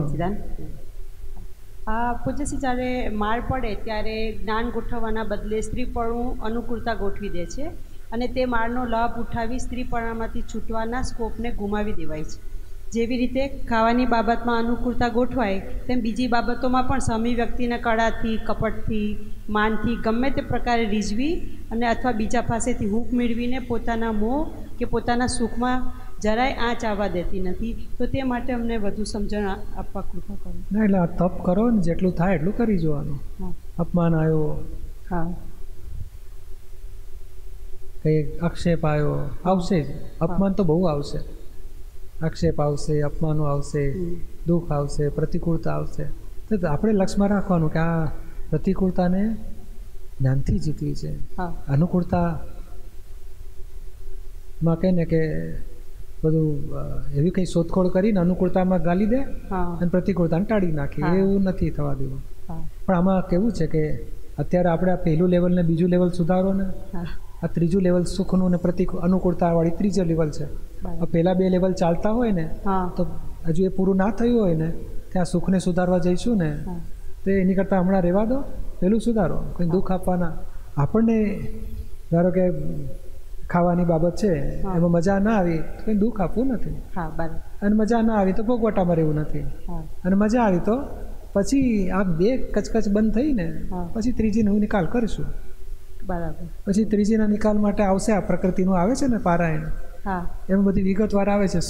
S17: પૂજ્યશ્રી જ્યારે માળ પડે ત્યારે જ્ઞાન ગોઠવવાના બદલે સ્ત્રીપણું અનુકૂળતા ગોઠવી દે છે અને તે માળનો લાભ ઉઠાવી સ્ત્રીપણામાંથી છૂટવાના સ્કોપને ગુમાવી દેવાય છે. જેવી રીતે ખાવાની બાબતમાં અનુકૂળતા ગોઠવાય તેમ બીજી બાબતોમાં પણ સમી વ્યક્તિને કળાથી, કપટથી, માનથી ગમે તે પ્રકારે રીઝવી અને અથવા બીજા પાસેથી હૂંફ મેળવીને પોતાના મોહ કે પોતાના સુખમાં જરાય આંચ આવવા દેતી નથી. તો તે માટે અમને વધુ સમજણ આપવા કૃપા કરો.
S1: ના, એટલે આ તપ કરો ને જેટલું થાય એટલું કરી જોવાનું. અપમાન આવ્યો,
S17: હા,
S1: કંઈ આક્ષેપ આવ્યો, આવશે જ. અપમાન તો બહુ આવશે, આક્ષેપ આવશે, અપમાનો આવશે, દુઃખ આવશે, પ્રતિકૂળતા આવશે. તો આપણે લક્ષ્યમાં રાખવાનું કે આ પ્રતિકૂળતાને જ્ઞાનથી જીતવી છે. અનુકૂળતામાં કહે ને કે બધું એવી કંઈ શોધખોળ કરીને અનુકૂળતામાં ગાલી દે અને પ્રતિકૂળતાને ટાળી નાખે, એવું નથી થવા દેવું. પણ આમાં કેવું છે કે અત્યારે આપણે આ પહેલું લેવલ ને બીજું લેવલ સુધારો ને આ ત્રીજું લેવલ સુખનું ને અનુકૂળતાવાળી ત્રીજું લેવલ છે. પહેલા બે લેવલ ચાલતા હોય ને તો હજુ એ પૂરું ના થયું હોય ને ત્યાં સુખને સુધારવા જઈશું ને તો એની કરતાં હમણાં રહેવા દો, પહેલું સુધારો. કોઈ દુઃખ આપવાના, આપણને ધારો કે ખાવાની બાબત છે એમાં મજા ના આવી તો કંઈ દુઃખ આપવું નથી, અને મજા ના આવી તો ભોગવટામાં રહેવું નથી, અને મજા આવી તો પછી આ બે કચકચ બંધ થઈને પછી ત્રીજીનો નિકાલ કરીશું.
S17: બરાબર.
S1: પછી ત્રીજીના નિકાલ માટે આવશે આ પ્રકૃતિનું આવે છે ને પારાયણ, એમાં બધી વિગતવાર આવે છે.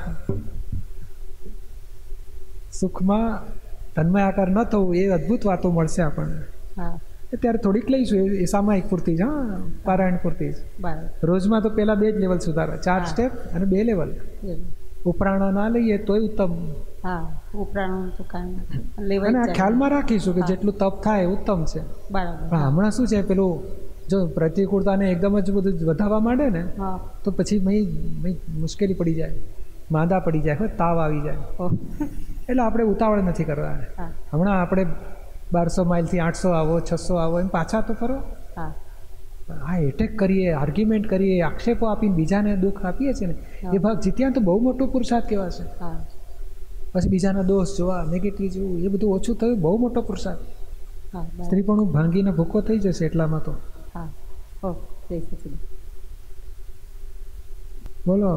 S1: સુખમાં તન્મય આકાર ન થવું એ અદ્ભુત વાતો મળશે આપણને. ત્યારે થોડીક લઈશું એ સામાયિક પૂરતી જ, હા, પારાયણ પૂરતી જ. રોજમાં તો પહેલાં 2 જ લેવલ સુધારવા, 4 સ્ટેપ અને 2 લેવલ. ઉપરાણો ના લઈએ તોય ઉત્તમ. અને આ ખ્યાલમાં રાખીશું કે જેટલું તપ થાય ઉત્તમ છે. પણ હમણાં શું છે, પેલું જો પ્રતિકૂળતાને એકદમ જ બધું વધારવા માંડે ને તો પછી મુશ્કેલી પડી જાય, માંદા પડી જાય, તાવ આવી જાય. એટલે આપણે ઉતાવળ નથી કરવા. હમણાં આપણે 1200 માઇલથી 800 આવો, 600 આવો, એમ પાછા તો કરો. હા, એટેક કરીએ, આર્ગ્યુમેન્ટ કરીએ, આક્ષેપો આપીને બીજાને દુઃખ આપીએ છીએ ને એ ભાગ જીત્યા તો બહુ મોટો પુરુષાર્થ કહેવાશે. પછી બીજાના દોષ જોવા, નેગેટિવ જોવું, એ બધું ઓછું થયું, બહુ મોટો પુરુષાર્થ. સ્ત્રીપણું ભાંગીને ભૂકો થઈ જશે એટલામાં તો. બોલો.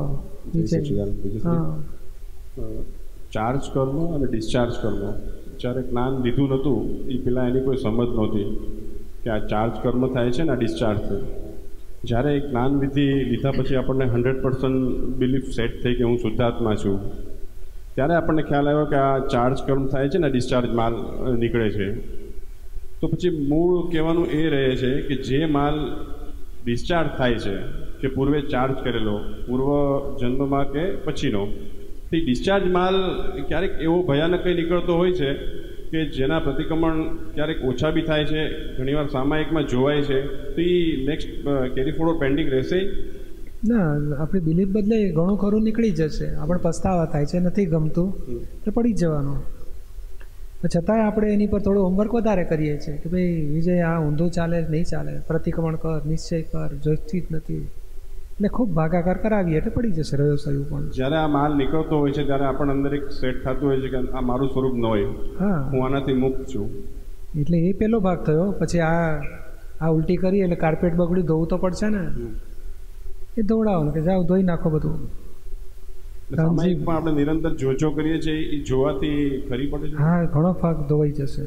S18: ચાર્જ કર્મ અને ડિસ્ચાર્જ કર્મ, જ્યારે જ્ઞાન લીધું નહોતું એ પહેલાં એની કોઈ સમજ નહોતી કે આ ચાર્જ કર્મ થાય છે ને આ ડિસ્ચાર્જ થાય. જ્યારે જ્ઞાન વિધિ લીધા પછી આપણને 100% બિલીફ સેટ થઈ કે હું શુદ્ધાત્મા છું, ત્યારે આપણને ખ્યાલ આવ્યો કે આ ચાર્જ કર્મ થાય છે ને ડિસ્ચાર્જ માલ નીકળે છે. તો પછી મૂળ કહેવાનું એ રહે છે કે જે માલ ડિસ્ચાર્જ થાય છે કે પૂર્વે ચાર્જ કરેલો પૂર્વ જન્મમાં કે પછીનો, તે ડિસ્ચાર્જ માલ ક્યારેક એવો ભયાનક કંઈ નીકળતો હોય છે કે જેના પ્રતિક્રમણ ક્યારેક ઓછા બી થાય છે, ઘણીવાર સામાયિકમાં જોવાય છે. તો એ નેક્સ્ટ કેરી ફોરવર્ડ પેન્ડિંગ રહેશે
S1: ના. આપણી બિલીફ બદલે ઘણું ખરું નીકળી જશે. આપણે પસ્તાવા થાય છે, નથી ગમતું તો પડી જ જવાનું. છતાંય આપણે એની પર થોડું હોમવર્ક વધારે કરીએ છીએ કે ભાઈ વિજય આ ઊંધું ચાલે નહીં ચાલે, પ્રતિક્રમણ કર, નિશ્ચય કર, જોઈતી જ નથી. એટલે ખૂબ ભાગાકાર કરાવીએ એટલે પડી જશે રયોસયું. પણ
S18: જ્યારે આ માલ નીકળતો હોય છે ત્યારે આપણને અંદર એક સેટ થતું હોય છે કે આ મારું સ્વરૂપ ન હોય, હું આનાથી મુક્ત છું.
S1: એટલે એ પહેલો ભાગ થયો. પછી આ ઉલટી કરી એટલે કાર્પેટ બગડ્યું, ધોવું તો પડશે ને, એ ધોવડાવવાનું કે જાઓ ધોઈ નાખો બધું.
S18: સામાયિકમાં આપણે નિરંતર જોજો કરીએ છીએ, એ જોવાથી ખરી પડે છે.
S1: હા, ઘણો ભાગ ધોવાઈ જશે.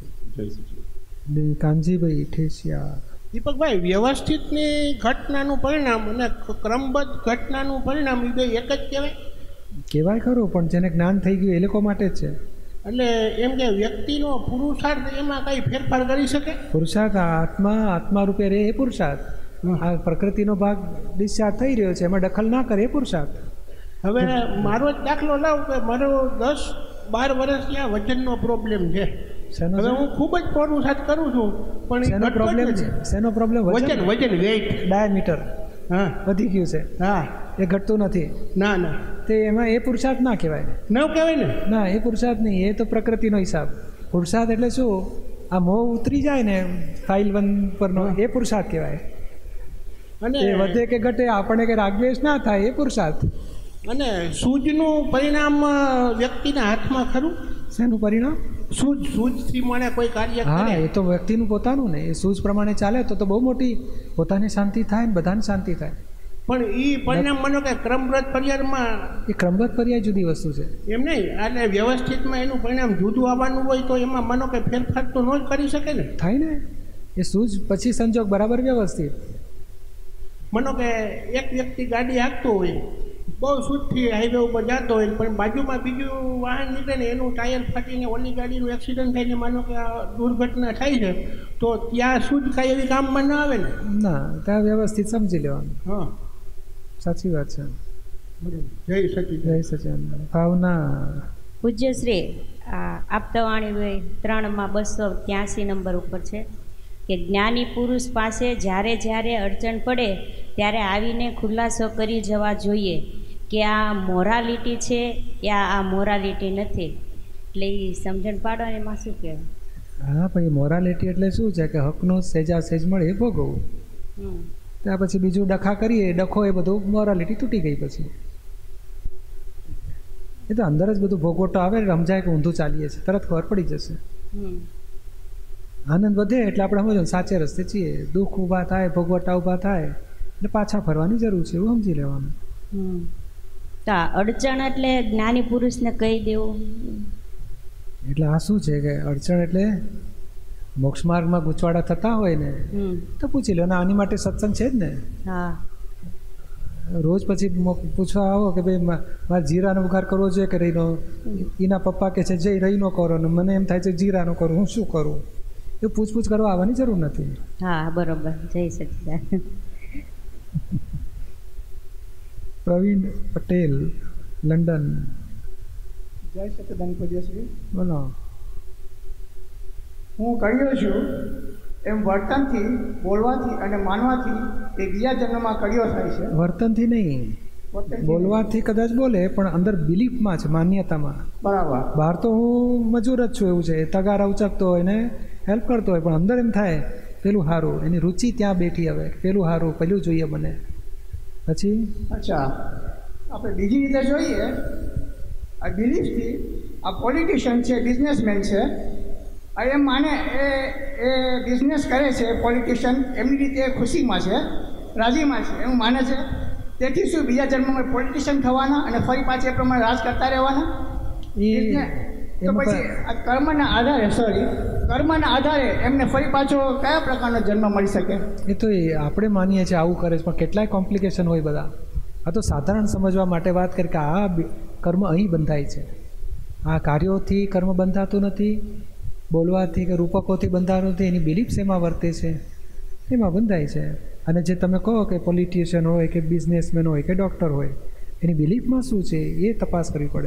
S1: કાનજીભાઈ ઠેસિયા.
S19: દીપકભાઈ, વ્યવસ્થિતની ઘટનાનું પરિણામ અને ક્રમબદ્ધ ઘટનાનું પરિણામ એ બે એક જ કહેવાય?
S1: કહેવાય ખરું, પણ જેને જ્ઞાન થઈ ગયું એ લોકો માટે જ છે.
S19: એટલે એમ કે વ્યક્તિનો પુરુષાર્થ એમાં કઈ ફેરફાર કરી શકે?
S1: પુરુષાર્થ આત્મા રૂપે રહે એ પુરુષાર્થ. આ પ્રકૃતિનો ભાગ ડિસ્ચાર્જ થઈ રહ્યો છે, એમાં દખલ ના કરે એ પુરુષાર્થ.
S19: હવે મારો જ દાખલો લાવ કે મારો 10-12 વર્ષથી આ વજનનો પ્રોબ્લેમ છે. હવે હું ખૂબ જ પુરુષાર્થ કરું છું પણ
S1: શેનો પ્રોબ્લેમ છે? શેનો પ્રોબ્લેમ?
S19: વજન વેઇટ,
S1: ડાયામીટર વધી ગયું છે.
S19: હા,
S1: એ ઘટતું નથી.
S19: ના
S1: તે એમાં એ પુરુષાર્થ ના કહેવાય.
S19: ન કહેવાય ને?
S1: ના, એ પુરુષાર્થ નહીં, એ તો પ્રકૃતિનો હિસાબ. પુરુષાર્થ એટલે શું આ મોહ ઉતરી જાય ને ફાઇલ 1 પરનો, એ પુરુષાર્થ કહેવાય.
S19: અને
S1: એ વધે કે ઘટે આપણને કે રાગદ્વેષ ના થાય, એ પુરુષાર્થ.
S19: અને સૂઝનું પરિણામ વ્યક્તિના હાથમાં ખરું?
S1: શેનું પરિણામ?
S19: સૂઝથી મને કોઈ કાર્ય કરે.
S1: હા, એ તો વ્યક્તિનું પોતાનું ને, એ સૂઝ પ્રમાણે ચાલે તો બહુ મોટી પોતાની શાંતિ થાય ને બધાને શાંતિ થાય.
S19: પણ એ પરિણામ માનો કે ક્રમબદ્ધ પર્યાયમાં,
S1: એ ક્રમબદ્ધ પર્યાય જુદી વસ્તુ છે.
S19: એમ નહીં, અને વ્યવસ્થિતમાં એનું પરિણામ જુદું આવવાનું હોય તો એમાં માનો કે ફેરફાર તો ન જ કરી શકે ને?
S1: થાય ને, એ સૂઝ પછી સંજોગ બરાબર વ્યવસ્થિત.
S19: માનો કે એક વ્યક્તિ ગાડી હાંકતો હોય, બહુ શુદ્ધથી હાઈવે ઉપર જતો હોય, પણ બાજુમાં બીજું વાહન નીકળે ને એનું ટાયર ફાટીને ઓલી ગાડીનું એક્સિડન્ટ થઈને માનો કે આ દુર્ઘટના થાય છે, તો ત્યાં શુદ્ધ કાંઈ એવી કામમાં ના આવે ને?
S1: ના, ત્યાં વ્યવસ્થિત સમજી લેવાનું.
S19: હા,
S1: સાચી વાત છે.
S19: જય સચિદાનંદ.
S1: જય સચિદાનંદ. ભાવના.
S20: પૂજ્યશ્રી, આપતાવાણી 3માં 283 નંબર ઉપર છે કે જ્ઞાની પુરુષ પાસે જ્યારે જ્યારે અડચણ પડે ત્યારે આવીને ખુલાસો કરી જવા જોઈએ કે આ મોરાલિટી છે યા આ મોરાલિટી નથી. એટલે એ સમજણ પાડો એમાં શું કહેવાય?
S1: હા, પણ એ મોરાલિટી એટલે શું છે કે હકનો સેજા સેજ મળે એ ભોગવવું. ત્યાં પછી બીજું ડખા કરીએ, ડખો એ બધું મોરાલિટી તૂટી ગઈ. પછી એ તો અંદર જ બધું ભોગવટો આવે, સમજાય કે ઊંધું ચાલીએ છીએ, તરત ખબર પડી જશે. આનંદ વધે એટલે આપણે સમજો સાચે રસ્તે છીએ. દુઃખ ઊભા થાય, ભોગવટા ઊભા થાય એટલે પાછા ફરવાની જરૂર છે, એવું સમજી લેવાનું.
S20: તો અડચણ એટલે જ્ઞાની પુરુષને કહી દેવું.
S1: એટલે આ શું છે કે અડચણ એટલે મોક્ષ માર્ગમાં ગૂંચવાડા થતા હોય ને તો પૂછી લો. આની માટે સત્સંગ છે જ ને. રોજ પછી પૂછવા આવો કે ભાઈ મારે જીરાનો વઘાર કરવો જોઈએ કે રહીનો? એના પપ્પા કે છે જઈ રહીનો કરો ને મને એમ થાય છે જીરાનો કરું, હું શું કરું? એ પૂછપૂછ કરવા આવવાની જરૂર નથી.
S20: હા, બરોબર. જય સચિદાનંદ.
S1: પ્રવીણ પટેલ, લંડન.
S21: જય સચિદાનંદ પૂજ્યશ્રી.
S1: બોલો.
S21: હું કળિયો છું એમ વર્તનથી, બોલવાથી અને માનવાથી એ બીજા જન્મમાં કળિયો થાય છે.
S1: વર્તનથી નહીં, બોલવાથી કદાચ બોલે પણ અંદર બિલીફમાં છે, માન્યતામાં.
S21: બરાબર.
S1: બહાર તો હું મજૂર જ છું એવું છે, તગારા ઉચકતો હોય ને હેલ્પ કરતો હોય, પણ અંદર એમ થાય પેલું સારું, એની રુચિ ત્યાં બેઠી હવે, પેલું સારું, પેલું જોઈએ મને. પછી
S21: અચ્છા, આપણે બીજી રીતે જોઈએ, આ બિલીફથી આ પોલિટિશિયન છે, બિઝનેસમેન છે, એમ માને એ બિઝનેસ કરે છે, પોલિટિશિયન એમની રીતે ખુશીમાં છે, રાજીમાં છે, એવું માને છે. તેથી શું બીજા જન્મમાં પોલિટિશિયન થવાના અને ફરી પાછા એ પ્રમાણે રાજ કરતા રહેવાના? તો પછી આ કર્મના આધારે એમને ફરી પાછો કયા પ્રકારનો જન્મ મળી શકે?
S1: એ તો આપણે માનીએ છીએ આવું કરે છે, પણ કેટલાય કોમ્પ્લિકેશન હોય બધા. આ તો સાધારણ સમજવા માટે વાત કરી કે આ કર્મ અહીં બંધાય છે. આ કાર્યોથી કર્મ બંધાતું નથી, બોલવાથી કે રૂપકોથી બંધાતું નથી, એની બિલીફ્સ એમાં વર્તે છે, એમાં બંધાય છે. અને જે તમે કહો કે પોલિટિશિયન હોય કે બિઝનેસમેન હોય કે ડૉક્ટર હોય, એની બિલીફમાં શું છે એ તપાસ કરવી પડે.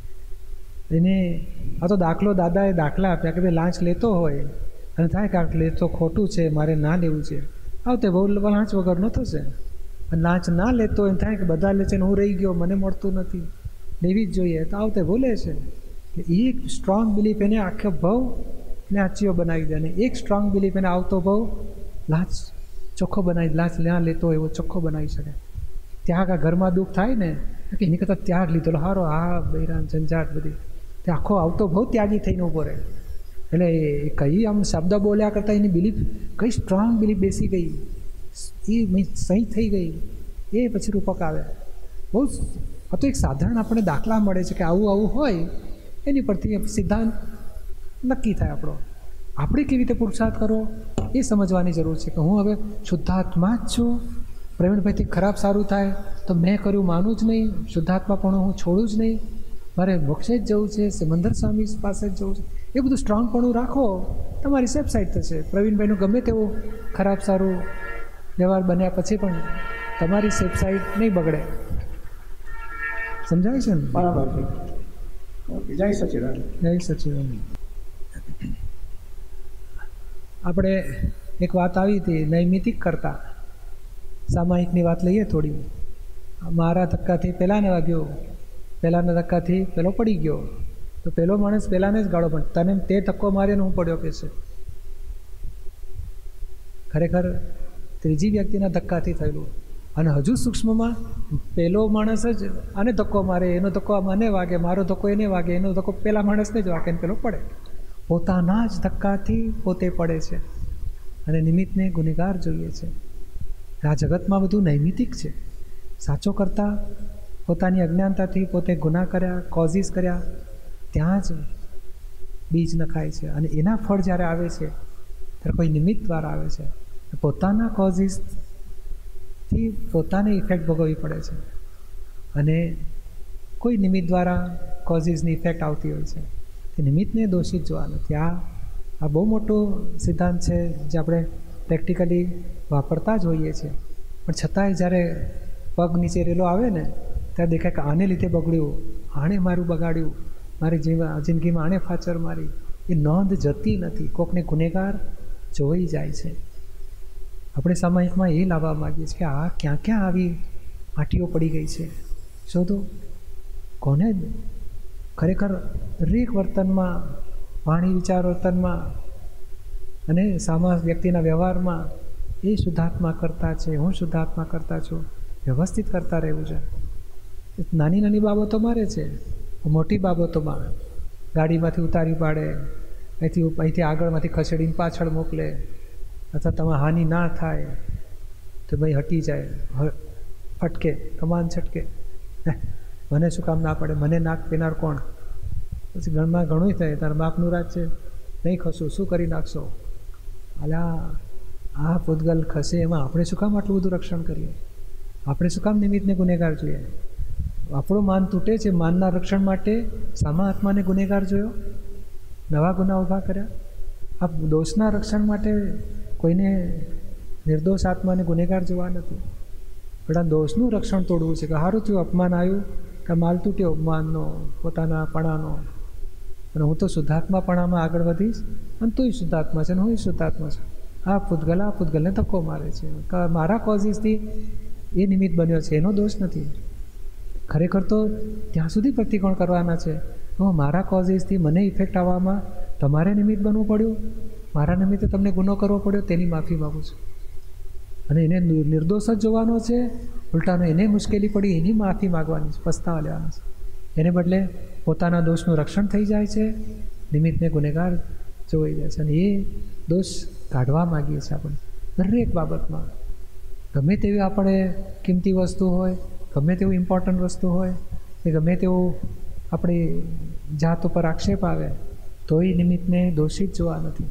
S1: એને આ તો દાખલો દાદાએ દાખલા આપ્યા કે ભાઈ લાંચ લેતો હોય અને થાય કે લેતો ખોટું છે, મારે ના લેવું છે, આવતે બહુ લાંચ વગરનો થશે. અને લાંચ ના લેતો એમ થાય કે બધા લે છે ને હું રહી ગયો, મને મળતું નથી, લેવી જ જોઈએ, તો આવતે બોલે છે. એ એક સ્ટ્રોંગ બિલીફ એને આખો ભાવ ને આચીઓ બનાવી દે, અને એક સ્ટ્રોંગ બિલીફ એને આવતો ભાવ લાંચ ચોખ્ખો બનાવી, લાંચ ના લેતો એવો ચોખ્ખો બનાવી શકે. ત્યાગ આ ઘરમાં દુઃખ થાય ને કે એની કરતાં ત્યાગ લીધો સારો, આ બૈરાન ઝંઝાટ બધી, તે આખો આવતો ભાવ ત્યાગી થઈને ઊભો રહે. એટલે એ કઈ આમ શબ્દ બોલ્યા કરતાં એની બિલીફ કઈ સ્ટ્રોંગ બિલીફ બેસી ગઈ, એ સહી થઈ ગઈ, એ પછી રૂપક આવે. બહુ આ તો એક સાધારણ આપણને દાખલા મળે છે કે આવું આવું હોય, એની પરથી સિદ્ધાંત નક્કી થાય આપણો. આપણે કેવી રીતે પુરુષાર્થ કરવો એ સમજવાની જરૂર છે કે હું હવે શુદ્ધાત્મા જ છું. પ્રવીણભાઈથી ખરાબ સારું થાય તો મેં કર્યું માનું જ નહીં, શુદ્ધાત્મા પણ હું છોડું જ નહીં, મારે મોક્ષે જ જવું છે, સિમંદર સ્વામી પાસે જ જવું છે. એ બધું સ્ટ્રોંગપણું રાખો, તમારી સેફ સાઈડ થશે. પ્રવીણભાઈનું ગમે તેવું ખરાબ સારું વ્યવહાર બન્યા પછી પણ તમારી સેફ સાઈડ નહીં બગડે. સમજાય છે ને?
S21: બરાબર છે. જય સચિદાનંદ.
S1: જય સચિદાનંદ. આપણે એક વાત આવી હતી નૈમિતિક કરતા, સામાયિકની વાત લઈએ થોડી. મારા ધક્કાથી પહેલાંને વાગ્યો, પહેલાંના ધક્કાથી પેલો પડી ગયો, તો પેલો માણસ પહેલાંને જ ગાળો, પણ તને તે ધક્કો માર્યો ને હું પડ્યો કે છે, ખરેખર ત્રીજી વ્યક્તિના ધક્કાથી થયેલું. અને હજુ સૂક્ષ્મમાં પહેલો માણસ જ આને ધક્કો મારે, એનો ધક્કો મને વાગે, મારો ધક્કો એને વાગે, એનો ધક્કો પેલા માણસને જ વાગે ને પેલો પડે. પોતાના જ ધક્કાથી પોતે પડે છે અને નિમિત્તને ગુનેગાર જોઈએ છે. આ જગતમાં બધું નૈમિતિક છે. સાચો કરતાં પોતાની અજ્ઞાનતાથી પોતે ગુના કર્યા, કોઝિસ કર્યા, ત્યાં જ બીજ નખાય છે. અને એના ફળ જ્યારે આવે છે ત્યારે કોઈ નિમિત્ત દ્વારા આવે છે. પોતાના કોઝિસથી પોતાને ઇફેક્ટ ભોગવવી પડે છે અને કોઈ નિમિત્ત દ્વારા કોઝિસની ઇફેક્ટ આવતી હોય છે. એ નિમિત્તને દોષિત જોવા નથી. આ બહુ મોટો સિદ્ધાંત છે જે આપણે પ્રેક્ટિકલી વાપરતા જ હોઈએ છીએ. પણ છતાંય જ્યારે પગ નીચે રેલો આવે ને ત્યારે દેખાય કે આને લીધે બગડ્યું, આણે મારું બગાડ્યું, મારી જિંદગીમાં આણે ફાચર મારી. એ નોંધ જતી નથી. કોકને ગુનેગાર જોઈ જાય છે. આપણે સામાયિકમાં એ લાવવા માગીએ છીએ કે આ ક્યાં ક્યાં આવી આંટીઓ પડી ગઈ છે, શોધો. કોને ખરેખર દરેક વર્તનમાં, વાણી વિચાર વર્તનમાં અને સામાન્ય વ્યક્તિના વ્યવહારમાં એ શુદ્ધાત્મા કરતા છે, હું શુદ્ધાત્મા કરતા છું, વ્યવસ્થિત કરતા રહેવું છે. નાની નાની બાબતો મારે છે, મોટી બાબતોમાં ગાડીમાંથી ઉતારી પાડે, અહીંથી આગળમાંથી ખસેડીને પાછળ મોકલે, અથવા તમે હાનિ ના થાય તો ભાઈ હટી જાય, ફટકે, કમાન છટકે, મને શું કામ ના પડે, મને નાક પીનાર કોણ? પછી ઘરમાં ઘણું થાય, તારા બાપનું રાજ છે, નહીં ખસું, શું કરી નાખશો? અલા, આ પૂતગલ ખસે એમાં આપણે શું કામ આટલું બધું રક્ષણ કરીએ? આપણે શું કામ નિમિત્તને ગુનેગાર જોઈએ? આપણું માન તૂટે છે, માનના રક્ષણ માટે સામા આત્માને ગુનેગાર જોયો, નવા ગુના ઊભા કર્યા. આ દોષના રક્ષણ માટે કોઈને નિર્દોષ આત્માને ગુનેગાર જોવા નથી. પણ આ દોષનું રક્ષણ તોડવું છે કે સારું થયું, અપમાન આવ્યું કે માલ તૂટ્યો અપમાનનો, પોતાના પણાનો, અને હું તો શુદ્ધાત્માપણામાં આગળ વધીશ, અને તું શુદ્ધાત્મા છે ને હું શુદ્ધાત્મા છું. આ પૂતગલને ધક્કો મારે છે, મારા કોઝિસથી એ નિમિત્ત બન્યો છે, એનો દોષ નથી. ખરેખર તો ત્યાં સુધી પ્રતિકોણ કરવાના છે, મારા કોઝિસથી મને ઇફેક્ટ આવવામાં તમારે નિમિત્ત બનવું પડ્યું, મારા નિમિત્તે તમને ગુનો કરવો પડ્યો, તેની માફી માગું છું. અને એને નિર્દોષ જ જોવાનો છે, ઉલટાનો એને મુશ્કેલી પડી એની માફી માગવાની છે, પસ્તાવા લેવાનો છે. એને બદલે પોતાના દોષનું રક્ષણ થઈ જાય છે, નિમિત્તને ગુનેગાર જોઈ જાય છે. અને એ દોષ કાઢવા માગીએ છીએ આપણે દરેક બાબતમાં. ગમે તેવી આપણે કિંમતી વસ્તુ હોય, ગમે તેવું ઇમ્પોર્ટન્ટ વસ્તુ હોય, કે ગમે તેવું આપણી જાત ઉપર આક્ષેપ આવે, તોય નિમિત્તને દોષિત જોવા નથી.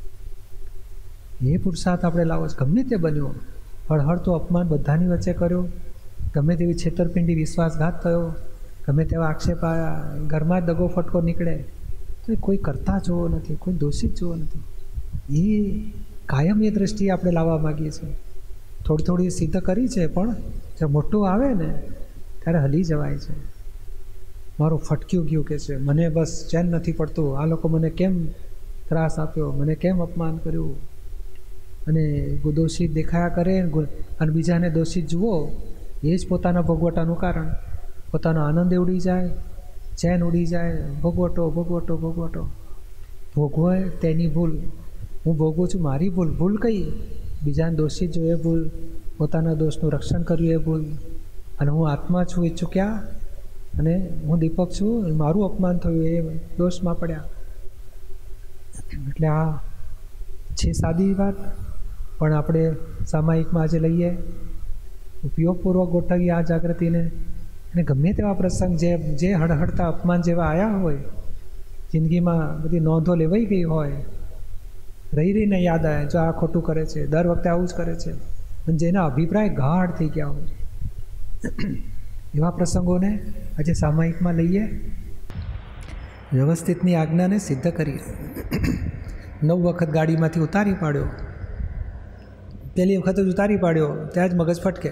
S1: એ પુરુષાર્થ આપણે લાવો છે. ગમે તે બન્યો, હળહળતું અપમાન બધાની વચ્ચે કર્યું, ગમે તેવી છેતરપિંડી, વિશ્વાસઘાત થયો, ગમે તેવા આક્ષેપ આવ્યા, ઘરમાં જ દગો ફટકો નીકળે, તો એ કોઈ કરતા જોવો નથી, કોઈ દોષિત જોવો નથી. એ કાયમ એ દ્રષ્ટિએ આપણે લાવવા માગીએ છીએ. થોડી થોડી સિદ્ધ કરી છે, પણ જ્યારે મોટું આવે ને ત્યારે હલી જવાય છે. મારું ફટક્યું ગયું કે છે, મને બસ ચેન નથી પડતું, આ લોકો મને કેમ ત્રાસ આપ્યો, મને કેમ અપમાન કર્યું, અને દોષિત દેખાયા કરે અને બીજાને દોષિત જુઓ, એ જ પોતાના ભોગવટાનું કારણ. પોતાનો આનંદ ઉડી જાય, ચેન ઉડી જાય, ભોગવટો ભોગવટો ભોગવટો. ભોગવે તેની ભૂલ, હું ભોગવું છું મારી ભૂલ. ભૂલ કઈ? બીજાને દોષિત જો એ ભૂલ, પોતાના દોષનું રક્ષણ કર્યું એ ભૂલ. અને હું આત્મા છું ઈચ્છું ક્યાં, અને હું દીપક છું, મારું અપમાન થયું એ દોષમાં પડ્યા. એટલે આ છે સાદી વાત, પણ આપણે સામાયિકમાં આજે લઈએ, ઉપયોગપૂર્વક ગોઠવીએ આ જાગૃતિને. અને ગમે તેવા પ્રસંગ જે હળહળતા અપમાન જેવા આવ્યા હોય, જિંદગીમાં બધી નોંધો લેવાઈ ગઈ હોય, રહી રહીને યાદ આવે, જો આ ખોટું કરે છે, દર વખતે આવું જ કરે છે, અને જેના અભિપ્રાય ગાઢ થઈ ગયા હોય, એવા પ્રસંગોને આજે સામાયિકમાં લઈએ, વ્યવસ્થિતની આજ્ઞાને સિદ્ધ કરીએ. 9 વખત ગાડીમાંથી ઉતારી પાડ્યો, પહેલી વખત જ ઉતારી પાડ્યો ત્યાં જ મગજ ફટકે.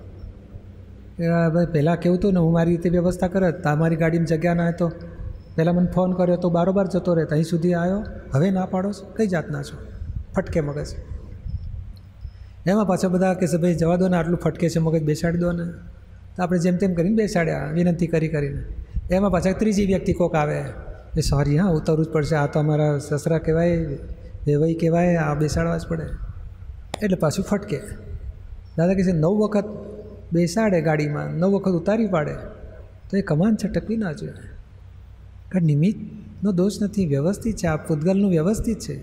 S1: ભાઈ પહેલાં કેવું હતું ને, હું મારી રીતે વ્યવસ્થા કરત, તમારી ગાડીમાં જગ્યા ના હોય તો પહેલાં મને ફોન કર્યો તો બારોબાર જતો રહે, અહીં સુધી આવ્યો, હવે ના પાડો છો, કઈ જાતના છો? ફટકે મગજ. એમાં પાછા બધા કે છે ભાઈ જવા દો ને, આટલું ફટકે છે મગજ, બેસાડી દો ને. તો આપણે જેમ તેમ કરીને બેસાડ્યા, વિનંતી કરીને. એમાં પાછા ત્રીજી વ્યક્તિ કોક આવે, એ સોરી હા ઉતરવું જ પડશે, આ તો અમારા સસરા કહેવાય, વેવાઈ કહેવાય, આ બેસાડવા જ પડે. એટલે પાછું ફટકે. દાદા કહે છે 9 વખત બેસાડે ગાડીમાં, 9 વખત ઉતારી પાડે તો એ કમાન છટકવી ના જોઈએ. કારણ નિમિત્તનો દોષ નથી, વ્યવસ્થિત છે. આ પૂતગલનું વ્યવસ્થિત છે.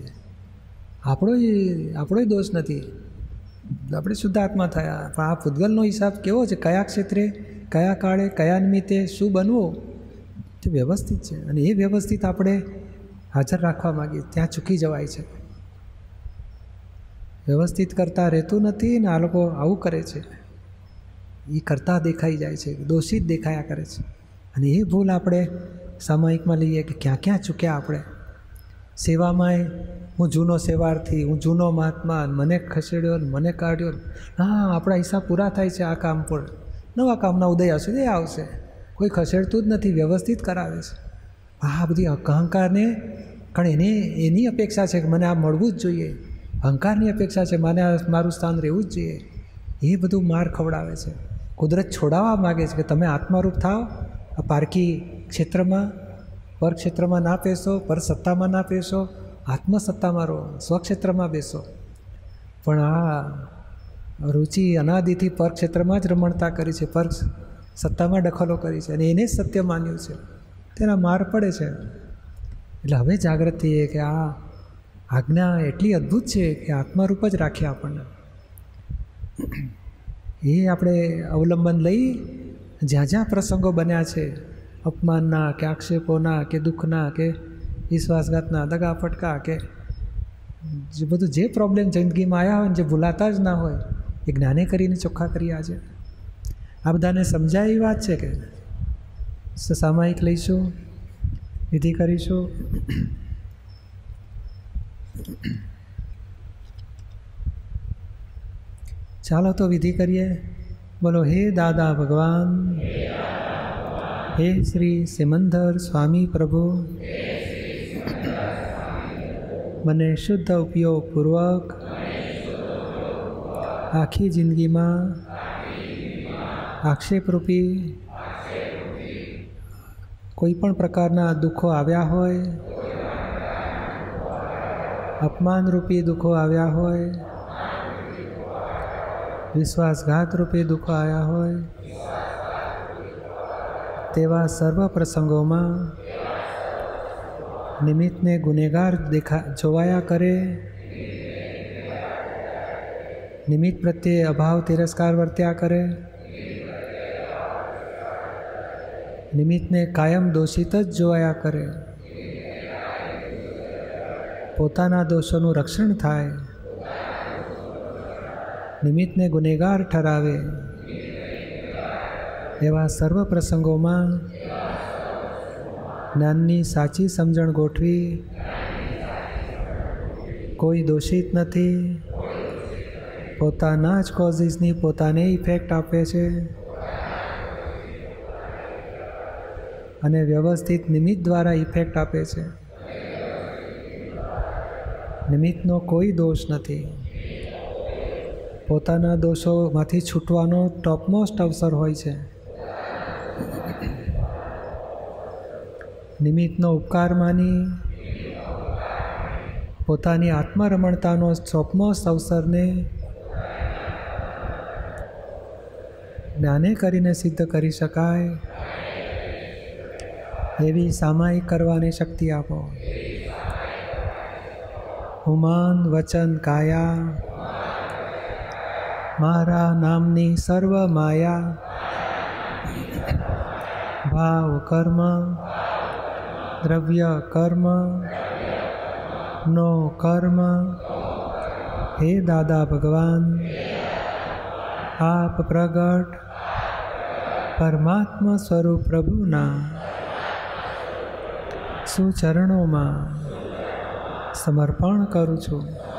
S1: આપણોય દોષ નથી. આપણે શુદ્ધ આત્મા થયા. પણ આ પૂતગલનો હિસાબ કેવો છે, કયા ક્ષેત્રે, કયા કાળે, કયા નિમિત્તે શું બનવું, તે વ્યવસ્થિત છે. અને એ વ્યવસ્થિત આપણે હાજર રાખવા માગીએ, ત્યાં ચૂકી જવાય છે. વ્યવસ્થિત કરતાં રહેતું નથી ને આ લોકો આવું કરે છે. એ કરતાં દેખાઈ જાય છે, દોષિત દેખાયા કરે છે. અને એ ભૂલ આપણે સામાયિકમાં લઈએ કે ક્યાં ક્યાં ચૂક્યા આપણે. સેવામાંય હું જૂનો સેવાર્થી, હું જૂનો મહાત્મા, મને ખસેડ્યો, મને કાઢ્યો. હા, આપણા હિસાબ પૂરા થાય છે આ કામ પર. નવા કામના ઉદય હશે એ આવશે. કોઈ ખસેડતું જ નથી, વ્યવસ્થિત કરાવે છે. આ બધી અહંકારને, કારણ એની અપેક્ષા છે કે મને આ મળવું જ જોઈએ. અહંકારની અપેક્ષા છે મને મારું સ્થાન રહેવું જ જોઈએ. એ બધું માર ખવડાવે છે. કુદરત છોડાવવા માગે છે કે તમે આત્મારૂપ થાવ, આ પારકી ક્ષેત્રમાં, પર ક્ષેત્રમાં ના બેસો, પર સત્તામાં ના બેસો, આત્મસત્તામાં રહો, સ્વક્ષેત્રમાં બેસો. પણ આ રુચિ અનાદિથી પર ક્ષેત્રમાં જ રમણતા કરી છે, પર સત્તામાં દખલો કરી છે અને એને જ સત્ય માન્યું છે. તેના માર પડે છે. એટલે હવે જાગૃત થઈએ કે આ આજ્ઞા એટલી અદ્ભુત છે કે આત્મારૂપ જ રાખે આપણને. એ આપણે અવલંબન લઈ જ્યાં જ્યાં પ્રસંગો બન્યા છે, અપમાનના કે આક્ષેપોના કે દુઃખના કે વિશ્વાસઘાતના, દગા ફટકા કે જે બધું જે પ્રોબ્લેમ જિંદગીમાં આવ્યા હોય ને જે ભૂલાતા જ ના હોય, એ જ્ઞાને કરીને ચોખ્ખા કર્યા છે. આ બધાને સમજાય એવી વાત છે કે સામાયિક લઈશું, વિધિ કરીશું. ચાલો તો વિધિ કરીએ. બોલો હે દાદા ભગવાન, હે શ્રી સિમંદર સ્વામી પ્રભુ, મને શુદ્ધ ઉપયોગપૂર્વક આખી જિંદગીમાં આક્ષેપરૂપી કોઈ પણ પ્રકારના દુઃખો આવ્યા હોય, અપમાનરૂપી દુઃખો આવ્યા હોય, વિશ્વાસઘાતરૂપી દુઃખો આવ્યા હોય, તેવા સર્વ પ્રસંગોમાં નિમિત્તને ગુનેગાર જોવાયા કરે, નિમિત્ત પ્રત્યે અભાવ તિરસ્કાર વર્ત્યા કરે, નિમિત્તને કાયમ દોષિત જ જોવાયા કરે, પોતાના દોષોનું રક્ષણ થાય, નિમિત્તને ગુનેગાર ઠરાવે, એવા સર્વ પ્રસંગોમાં જ્ઞાનની સાચી સમજણ ગોઠવી કોઈ દોષિત નથી, પોતાના જ કોઝિસની પોતાને ઇફેક્ટ આપે છે અને વ્યવસ્થિત નિમિત્ત દ્વારા ઇફેક્ટ આપે છે. નિમિત્તનો કોઈ દોષ નથી. પોતાના દોષોમાંથી છૂટવાનો ટોપમોસ્ટ અવસર હોય છે. નિમિત્તનો ઉપકાર માની પોતાની આત્મરમણતાનો ટોપમોસ્ટ અવસરને જ્ઞાને કરીને સિદ્ધ કરી શકાય એવી સામાયિક કરવાની શક્તિ આપો. હું મન વચન કાયા મારા નામની સર્વ માયા ભાવ કર્મ દ્રવ્ય કર્મ નો કર્મ હે દાદા ભગવાન આપ પ્રગટ પરમાત્મા સ્વરૂપ પ્રભુના સુચરણોમાં સમર્પણ કરું છું.